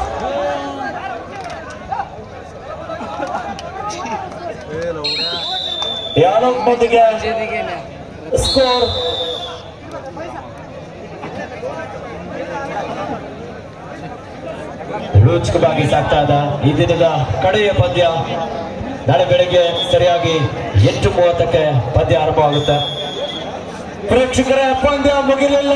ಯಾರೊಬ್ಬೊಂದಿಗೆ ಸ್ಕೋರ್ ರೋಚಕವಾಗಿ ಸಾಗ್ತಾ ಇದೆ. ಈ ದಿನದ ಕಡೆಯ ಪಂದ್ಯ ನಾಳೆ ಬೆಳಗ್ಗೆ ಸರಿಯಾಗಿ ಎಂಟು ಮೂವತ್ತಕ್ಕೆ ಪಂದ್ಯ ಆರಂಭವಾಗುತ್ತೆ. ಪ್ರೇಕ್ಷಕರ ಪಂದ್ಯ ಮುಗಿಲಿಲ್ಲ,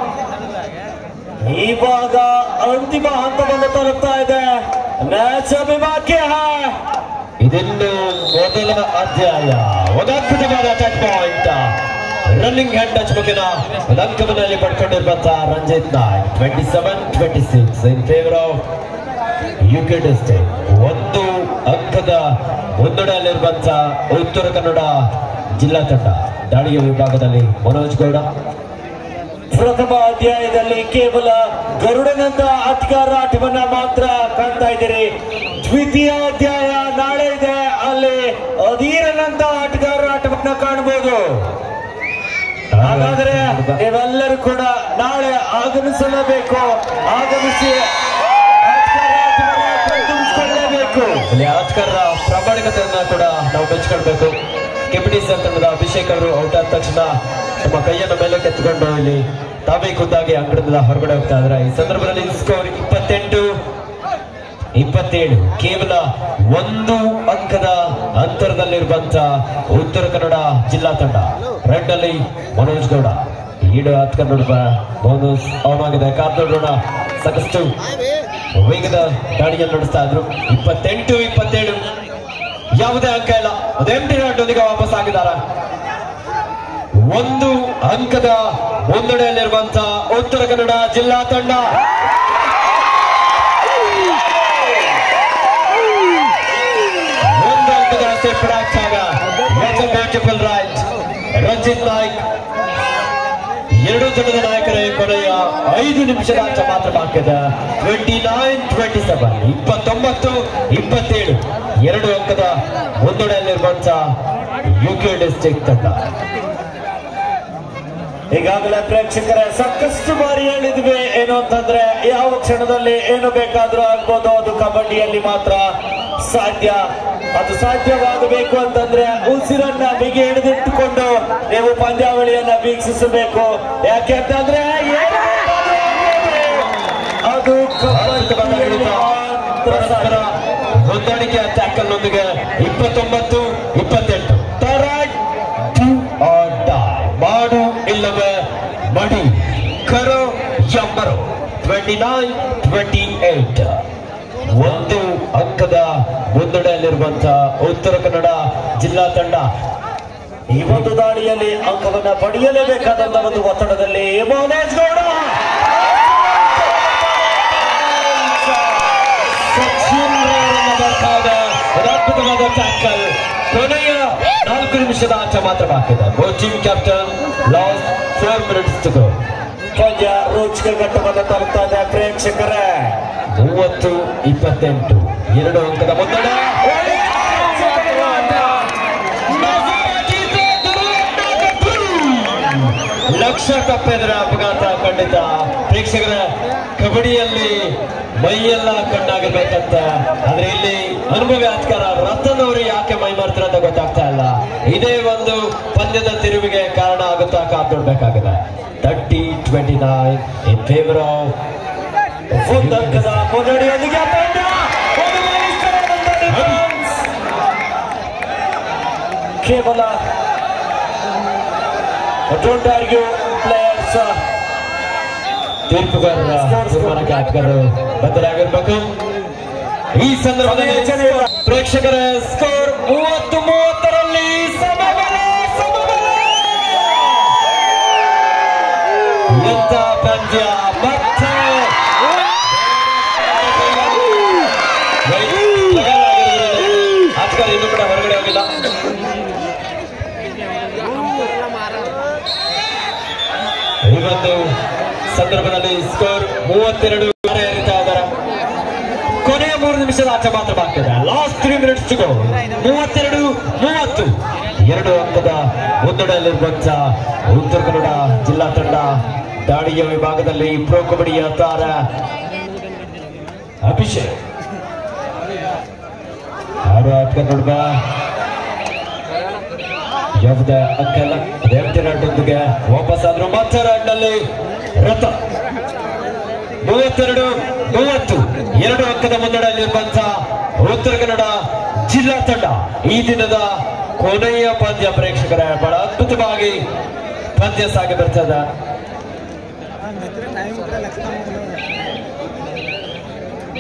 ಇವಾಗ ಅಂತಿಮ ಹಂತವನ್ನು ತಲುಪ್ತಾ ಇದೆ. ಮ್ಯಾಚ್ ಅಭಿ ಬಾಕಿ ಹೈ. ಇದನ್ನು ಮೊದಲ ಅಧ್ಯಾಯ. ಒಂದು ಅದ್ಭುತವಾದ attack point, running hand touch ಮುಖೇನ ಒಂದು ಅಂಕವನ್ನು ಪಡ್ಕೊಂಡಿರುವಂತಹ Ranjit Naik twenty seven twenty six in favour of UK district ಒಂದು ಅಂಕದ ಮುನ್ನಡೆಯಲ್ಲಿರುವಂತಹ ಉತ್ತರ ಕನ್ನಡ ಜಿಲ್ಲಾ ತಂಡ ದಾಳಿಯ ವಿಭಾಗದಲ್ಲಿ ಮನೋಜ್ ಗೌಡ. ಪ್ರಥಮ ಅಧ್ಯಾಯದಲ್ಲಿ ಕೇವಲ ಗರುಡನಂತ ಅಧಿಕಾರಾಟವನ್ನ ಮಾತ್ರ ಕಾಣ್ತಾ ಇದ್ದೀರಿ. ದ್ವಿತೀಯ ಅಧ್ಯಾಯ ನಾಳೆ ಇದೆ, ಅಲ್ಲಿ ಅಧೀರನಂತ ಆಟಗಾರಾಟವನ್ನ ಕಾಣಬಹುದು. ಹಾಗಾದ್ರೆ ನೀವೆಲ್ಲರೂ ಕೂಡ ನಾಳೆ ಆಗಮಿಸಲೇಬೇಕು, ಆಗಮಿಸಿ ತುಂಬಿಸಿಕೊಳ್ಳಲೇಬೇಕು. ಇಲ್ಲಿ ಆಟಗಾರರ ಪ್ರಾಮಾಣಿಕತೆಯನ್ನ ಕೂಡ ನಾವು ಮೆಚ್ಕೊಳ್ಬೇಕು. ಕೆಪಿಟಿಸಿ ತಂಡದ ಅಭಿಷೇಕ್ ಅವರು ಔಟ್ ಆದ ತಕ್ಷಣ ತಮ್ಮ ಕೈಯನ್ನು ಮೇಲೆ ಕೆತ್ತುಕೊಂಡು ಇಲ್ಲಿ ತಾವೇ ಖುದ್ದಾಗಿ ಅಂಗಡದಿಂದ ಹೊರಗಡೆ ಹೋಗ್ತಾ ಇದ್ದಾರೆ. ಈ ಸಂದರ್ಭದಲ್ಲಿ ಸ್ಕೋರ್ ಇಪ್ಪತ್ತೆಂಟು ಇಪ್ಪತ್ತೇಳು, ಕೇವಲ ಒಂದು ಅಂಕದ ಅಂತರದಲ್ಲಿರುವಂತ ಉತ್ತರ ಕನ್ನಡ ಜಿಲ್ಲಾ ತಂಡ. ರೆಡ್ ಅಲ್ಲಿ ಮನೋಜ್ ಗೌಡ, ಈಡು ಆತ್ಕ ನೋಡುವ ಬೋನಸ್ ಆನ್ ಆಗಿದೆ. ಕಾರ್ನೋಡೋಣ ಸಾಕಷ್ಟು ವೇಗದ ದಾಳಿಯನ್ನು ನಡೆಸ್ತಾ ಇದ್ರು. ಇಪ್ಪತ್ತೆಂಟು ಇಪ್ಪತ್ತೇಳು, ಯಾವುದೇ ಅಂಕ ಇಲ್ಲ. ಅದು ಎಂಟಿ ರಾಡ್ನೊಂದಿಗೆ ವಾಪಸ್ ಆಗಿದ್ದಾರೆ. ಒಂದು ಅಂಕದ ಮುನ್ನಡೆಯಲ್ಲಿರುವಂತಹ ಉತ್ತರ ಕನ್ನಡ ಜಿಲ್ಲಾ ತಂಡ. ಒಂದು ಅಂಕದ ಸೇರ್ಪಡೆಯಾಗ ಬ್ಯೂಟಿಫುಲ್ ರೈಟ್. ರಂಜಿತ್ ನಾಯ್ಕ್ ಎರಡು ತಂಡದ ನಾಯಕರೇ ಕೊನೆಯ ಐದು ನಿಮಿಷದ ಅಂಚ ಮಾತ್ರ ಬಾಕಿದೆ. ಟ್ವೆಂಟಿ ನೈನ್ ಟ್ವೆಂಟಿ ಸೆವೆನ್ ಇಪ್ಪತ್ತೊಂಬತ್ತು ಇಪ್ಪತ್ತೇಳು, ಎರಡು ಅಂಕದ ಮುನ್ನಡೆಯಲ್ಲಿರುವಂತಹ ಯುಕೆ ಡಿಸ್ಟ್ರಿಕ್ಟ್ ತಂಡ. ಈಗಾಗಲೇ ಪ್ರೇಕ್ಷಕರೇ ಸಾಕಷ್ಟು ಬಾರಿ ಹೇಳಿದ್ವಿ ಏನು ಅಂತಂದ್ರೆ, ಯಾವ ಕ್ಷಣದಲ್ಲಿ ಏನು ಬೇಕಾದ್ರೂ ಆಗ್ಬೋದು, ಅದು ಕಬಡ್ಡಿಯಲ್ಲಿ ಮಾತ್ರ ಸಾಧ್ಯ. ಅದು ಸಾಧ್ಯವಾಗಬೇಕು ಅಂತಂದ್ರೆ ಉಸಿರನ್ನ ಬಿಗಿ ಹಿಡಿದಿಟ್ಟುಕೊಂಡು ನೀವು ಪಂದ್ಯಾವಳಿಯನ್ನ ವೀಕ್ಷಿಸಬೇಕು. ಯಾಕೆಂತಂದ್ರೆ ಅದು ಪರಸ್ಪರ ಹೊಂದಾಣಿಕೆಯ ಟ್ಯಾಕಲ್ ನೊಂದಿಗೆ ಇಪ್ಪತ್ತೊಂಬತ್ತು ಇಪ್ಪತ್ತೆಂಟು. ಮಾಡು ಇಲ್ಲವೇ ಮಡಿ, ಕರೋ ಎಂಬರು. ಟ್ವೆಂಟಿ ನೈನ್ ಟ್ವೆಂಟಿ ಏಟ್, ಒಂದು ಅಂಕದ ಮುನ್ನಡೆಯಲ್ಲಿರುವಂತಹ ಉತ್ತರ ಕನ್ನಡ ಜಿಲ್ಲಾ ತಂಡ. ಈ ಒಂದು ದಾಳಿಯಲ್ಲಿ ಅಂಕವನ್ನ ಪಡೆಯಲೇಬೇಕಾದಂತ ಒಂದು ಒತ್ತಡದಲ್ಲಿ ಮನೋಜ್ ಗೌಡ ಅದ್ಭುತವಾದ ಟ್ಯಾಕಲ್. ಕೊನೆಯ ನಾಲ್ಕು ನಿಮಿಷದ ಆಟ ಮಾತ್ರ ಬಾಕಿದೆ. Team captain last four minutes to go. ಪಂದ್ಯ ರೋಚಕ ಘಟ್ಟವನ್ನು ತಲುಪ್ತಾ ಇದೆ ಪ್ರೇಕ್ಷಕರೇ. ಮೂವತ್ತು ಇಪ್ಪತ್ತೆಂಟು, ಎರಡು ಅಂಕದ ಮುನ್ನಡೆ. ಲಕ್ಷ ಕಪ್ಪೆದರ ಅಪಘಾತ ಖಂಡಿತ. ಪ್ರೇಕ್ಷಕರ ಕಬಡ್ಡಿಯಲ್ಲಿ ಮೈಯೆಲ್ಲ ಕಣ್ಣಾಗಿರ್ಬೇಕಂತ, ಆದ್ರೆ ಇಲ್ಲಿ ಅನುಭವಿ ಆಟಗಾರ ರತನ್ ಅವರು ಯಾಕೆ ಮೈ ಮಾಡ್ತಾರೆ ಅಂತ ಗೊತ್ತಾಗ್ತಾ ಇಲ್ಲ. ಇದೇ ಒಂದು ಪಂದ್ಯದ ತಿರುವಿಗೆ ಕಾರಣ ಆಗುತ್ತಾ ಕಾದ್ ನೋಡ್ಬೇಕಾಗಿದೆ. Thirty twenty nine in favour of ಒಂದು ಅಂಕದ ಮುನ್ನಡೆಯೊಂದಿಗೆ ಕೇವಲ ಡೋಂಟ್ ಆರ್ಗ್ಯೂ ಪ್ಲೇಯರ್ಸ್. ತೀರ್ಪುಗಾರರ ತೀರ್ಮಾನಕ್ಕೆ ಆಟಗಾರರು ಬದ್ಧರಾಗಿರ್ಬೇಕು. ಈ ಸಂದರ್ಭದಲ್ಲಿ ಪ್ರೇಕ್ಷಕರ ಸ್ಕೋರ್ ಮೂವತ್ತು ಮೂವತ್ತರಲ್ಲಿ ಸಮಬಲ ಸಮಬಲ. ಎಂತ ಪಂದ್ಯ. ಮತ್ತೆ ಆಟಗಾರ ಇನ್ನೂ ಕೂಡ ಹೊರಗಡೆ ಹೋಗಿಲ್ಲ. ಈ ಒಂದು ಸಂದರ್ಭದಲ್ಲಿ ಸ್ಕೋರ್ ಮೂವತ್ತೆರಡು ಹರಿತಾ ಇದ್ದಾರೆ. ಕೊನೆಯ ಮೂರು ನಿಮಿಷದ ಆಟ ಮಾತ್ರ ಬಾಕಿದೆ. Last three minutes to go. ಮೂವತ್ತೆರಡು ಮೂವತ್ತು, ಎರಡು ಅಂಕದ ಮುನ್ನಡೆಯಲ್ಲಿರುವಂತಹ ಉತ್ತರ ಕನ್ನಡ ಜಿಲ್ಲಾ ತಂಡ. ದಾಳಿಯ ವಿಭಾಗದಲ್ಲಿ ಪ್ರೋ ಕಬಡ್ಡಿಯ ತಾರ ಅಭಿಷೇಕ್ ಆರು ಆಟ ನೋಡ್ಬ ಯಾವುದೇ ಅಂಕಲ್ಲ. ಎಂಟಿ ರನ್ನೊಂದಿಗೆ ವಾಪಸ್ ಆದ್ರು. ಮತ್ತೆ ರನ್ನಲ್ಲಿ ರಥ. ಮೂವತ್ತೆರಡು ಮೂವತ್ತು, ಎರಡು ಅಂಕದ ಮುನ್ನಡೆಯಲ್ಲಿರುವಂತಹ ಉತ್ತರ ಕನ್ನಡ ಜಿಲ್ಲಾ ತಂಡ. ಈ ದಿನದ ಕೊನೆಯ ಪಂದ್ಯ ಪ್ರೇಕ್ಷಕರ ಬಹಳ ಅದ್ಭುತವಾಗಿ ಪಂದ್ಯ ಸಾಗಿ ಬರ್ತದ.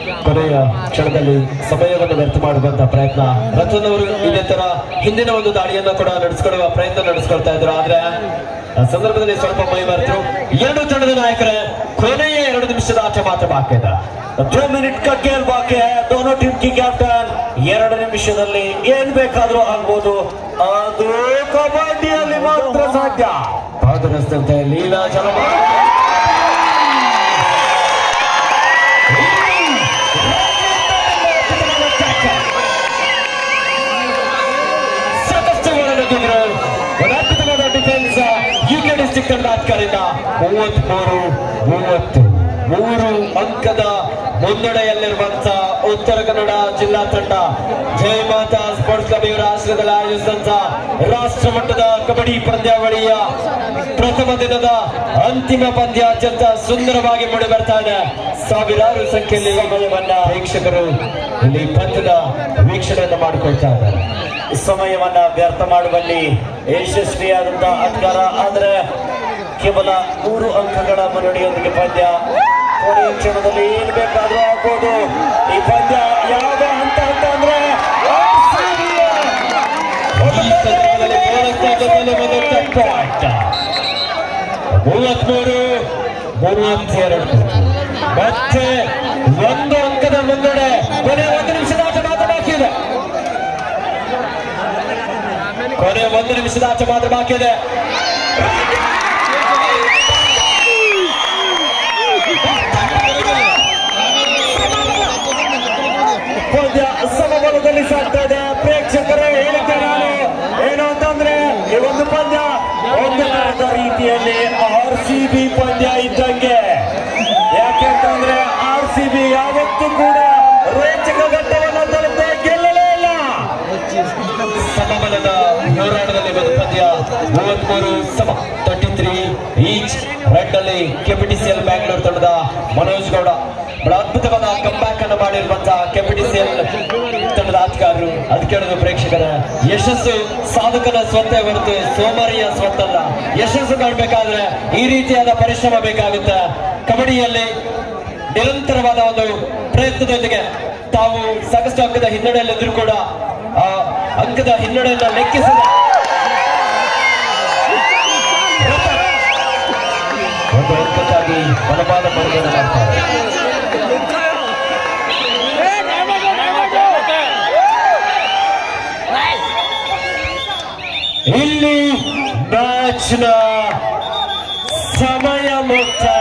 ಕೊನೆಯ ಕ್ಷಣದಲ್ಲಿ ಸಮಯವನ್ನು ವ್ಯರ್ಥ ಮಾಡುವಂತಹ ಪ್ರಯತ್ನ ರತನ್ ಅವರು ಇದೇ ತರ ಹಿಂದಿನ ಒಂದು ದಾಳಿಯನ್ನ ಕೂಡ ನಡೆಸಿಕೊಳ್ಳುವ ಪ್ರಯತ್ನ ನಡೆಸ್ಕೊಳ್ತಾ ಇದ್ರು. ಆದ್ರೆ ಆ ಸಂದರ್ಭದಲ್ಲಿ ಸ್ವಲ್ಪ ಮೈ ಮರೆತು ಎರಡು ತಂಡದ ನಾಯಕರೇ ಕೊನೆಯ ಎರಡು ನಿಮಿಷದ ಆಟ ಮಾತ್ರ ಬಾಕಿ ಇದೆ. दो मिनट का खेल बाकी है. दोनों टीम की कैप्टन ಎರಡು ನಿಮಿಷದಲ್ಲಿ ಏನ್ ಬೇಕಾದ್ರೂ ಆಗ್ಬೋದು. ಅದು ಕಬಡ್ಡಿಯಲ್ಲಿ ಮಾತ್ರ ಸಾಧ್ಯ. ಪಾದರಸ್ತಂತೆ ಲೀಲಾ ಜಲಮ ಅದ್ಭುತವಾದ ಡಿಫೆನ್ಸ್ ಯುಕೆ ಡಿಸ್ಟ್ರಿಕ್ಟ್ ತಂಡದಿಂದ ಮೂವತ್ಮೂರು ಮೂವತ್ತು ಮೂರು ಅಂಕದ ಮುನ್ನಡೆಯಲ್ಲಿರುವಂತಹ ಉತ್ತರ ಕನ್ನಡ ಜಿಲ್ಲಾ ತಂಡ ಜಯ ಮಾತಾ ಸ್ಪೋರ್ಟ್ಸ್ ಕ್ಲಬ್ ಇವರ ಆಶ್ರಯದಲ್ಲಿ ಆಯೋಜಿಸಿದಂತ ರಾಷ್ಟ್ರ ಮಟ್ಟದ ಕಬಡ್ಡಿ ಪಂದ್ಯಾವಳಿಯ ಪ್ರಥಮ ದಿನದ ಅಂತಿಮ ಪಂದ್ಯ ಅತ್ಯಂತ ಸುಂದರವಾಗಿ ಮೂಡಿ ಬರ್ತಾ ಇದೆ. ಸಾವಿರಾರು ಸಂಖ್ಯೆಯಲ್ಲಿ ಪ್ರೇಕ್ಷಕರು ಇಲ್ಲಿ ಪಂದ್ಯದ ವೀಕ್ಷಣೆಯನ್ನು ಮಾಡಿಕೊಳ್ತಾ ಇದ್ದಾರೆ. ಸಮಯವನ್ನ ವ್ಯರ್ಥ ಮಾಡುವಲ್ಲಿ ಯಶಸ್ವಿಯಾದಂತಹ ಅಧಿಕಾರ. ಆದ್ರೆ ಕೇವಲ ಮೂರು ಅಂಕಗಳ ಮುನ್ನಡೆಯೊಂದಿಗೆ ಪಂದ್ಯ ಕೊನೆಯ ಕ್ಷಣದಲ್ಲಿ ಏನ್ ಬೇಕಾದ್ರೂ ಆಗ್ಬೋದು. ಈ ಪಂದ್ಯ ಯಾವ ಹಂತ ಅಂತ ಅಂದ್ರೆ ಮೂವತ್ಮೂರು ಮೂವತ್ತೆರಡು ಮತ್ತೆ ಒಂದು ಅಂಕದ ಮುನ್ನಡೆ. ಕೊನೆಯ ಒಂದು ನಿಮಿಷದ ಆಟ ಮಾತ್ರ ಬಾಕಿ ಇದೆ. ಕೊನೆಯ ಒಂದು ನಿಮಿಷದ ಆಟ ಮಾತ್ರ ಬಾಕಿ ಇದೆ. ಪಂದ್ಯ ಸಮಬಲದಲ್ಲಿ ಸಾಗ್ತಾ ಇದೆ. ಪ್ರೇಕ್ಷಕರೇ ಹೇಳಿದ್ದೆ ನಾನು ಏನು ಅಂತಂದ್ರೆ ಈ ಒಂದು ಪಂದ್ಯ ಒಂದು ತರದ ರೀತಿಯಲ್ಲಿ ಆರ್ ಸಿ ಬಿ ಪಂದ್ಯ ಇದ್ದಂಗೆ. ಯಾಕೆಂತಂದ್ರೆ ಆರ್ ಸಿ ಬಿ ಯಾವತ್ತೂ ಕೂಡ ರೋಚಕ ಘಟ್ಟವನ್ನು ತಲುಪದೆ ಗೆಲ್ಲಲೇ ಇಲ್ಲ. ಸಮಬಲದ ಹೋರಾಟದಲ್ಲಿ ಒಂದು ಪಂದ್ಯ ಮೂವತ್ಮೂರು ಸಮ ತರ್ಟಿ ತ್ರೀ ಈಚ್. ರೆಡ್ ಅಲ್ಲಿ ಕೆಪಿಟಿಸಿಎಲ್ ಬ್ಯಾಂಗ್ಳೂರ್ ತಂಡದ ಮನೋಜ್ ಗೌಡ ಬಹಳ ಅದ್ಭುತವಾದ ಕಂಬ್ಯಾಕ್ ಅನ್ನು ಮಾಡಿರುವಂತಹ ಕೆಪಿಟಿಸಿಎಲ್ ತಂಡದ ಆಟಗಾರರು. ಅದಕ್ಕೆ ಹೇಳೋದು ಪ್ರೇಕ್ಷಕರ ಯಶಸ್ಸು ಸಾಧಕನ ಸ್ವತ್ತೇ ಹೊರತು ಸೋಮಾರಿಯ ಸ್ವತ್ತಲ್ಲ. ಯಶಸ್ಸು ಕಾಣಬೇಕಾದ್ರೆ ಈ ರೀತಿಯಾದ ಪರಿಶ್ರಮ ಬೇಕಾಗುತ್ತೆ. ಕಬಡ್ಡಿಯಲ್ಲಿ ನಿರಂತರವಾದ ಒಂದು ಪ್ರಯತ್ನದೊಂದಿಗೆ ತಾವು ಸಾಕಷ್ಟು ಅಂಕದ ಹಿನ್ನಡೆಯಲ್ಲಿದ್ದರೂ ಕೂಡ ಆ ಅಂಕದ ಹಿನ್ನಡೆಯನ್ನ ಲೆಕ್ಕಿಸಿದ ಒಂದು ಅಂಕಕ್ಕಾಗಿ ಬಲವಾದ ಮರುಗಣೆ ಮಾಡ್ತಾರೆ. ಇಲ್ಲಿ ಮ್ಯಾಚ್ನ ಸಮಯ ಮುಕ್ತಾಯ.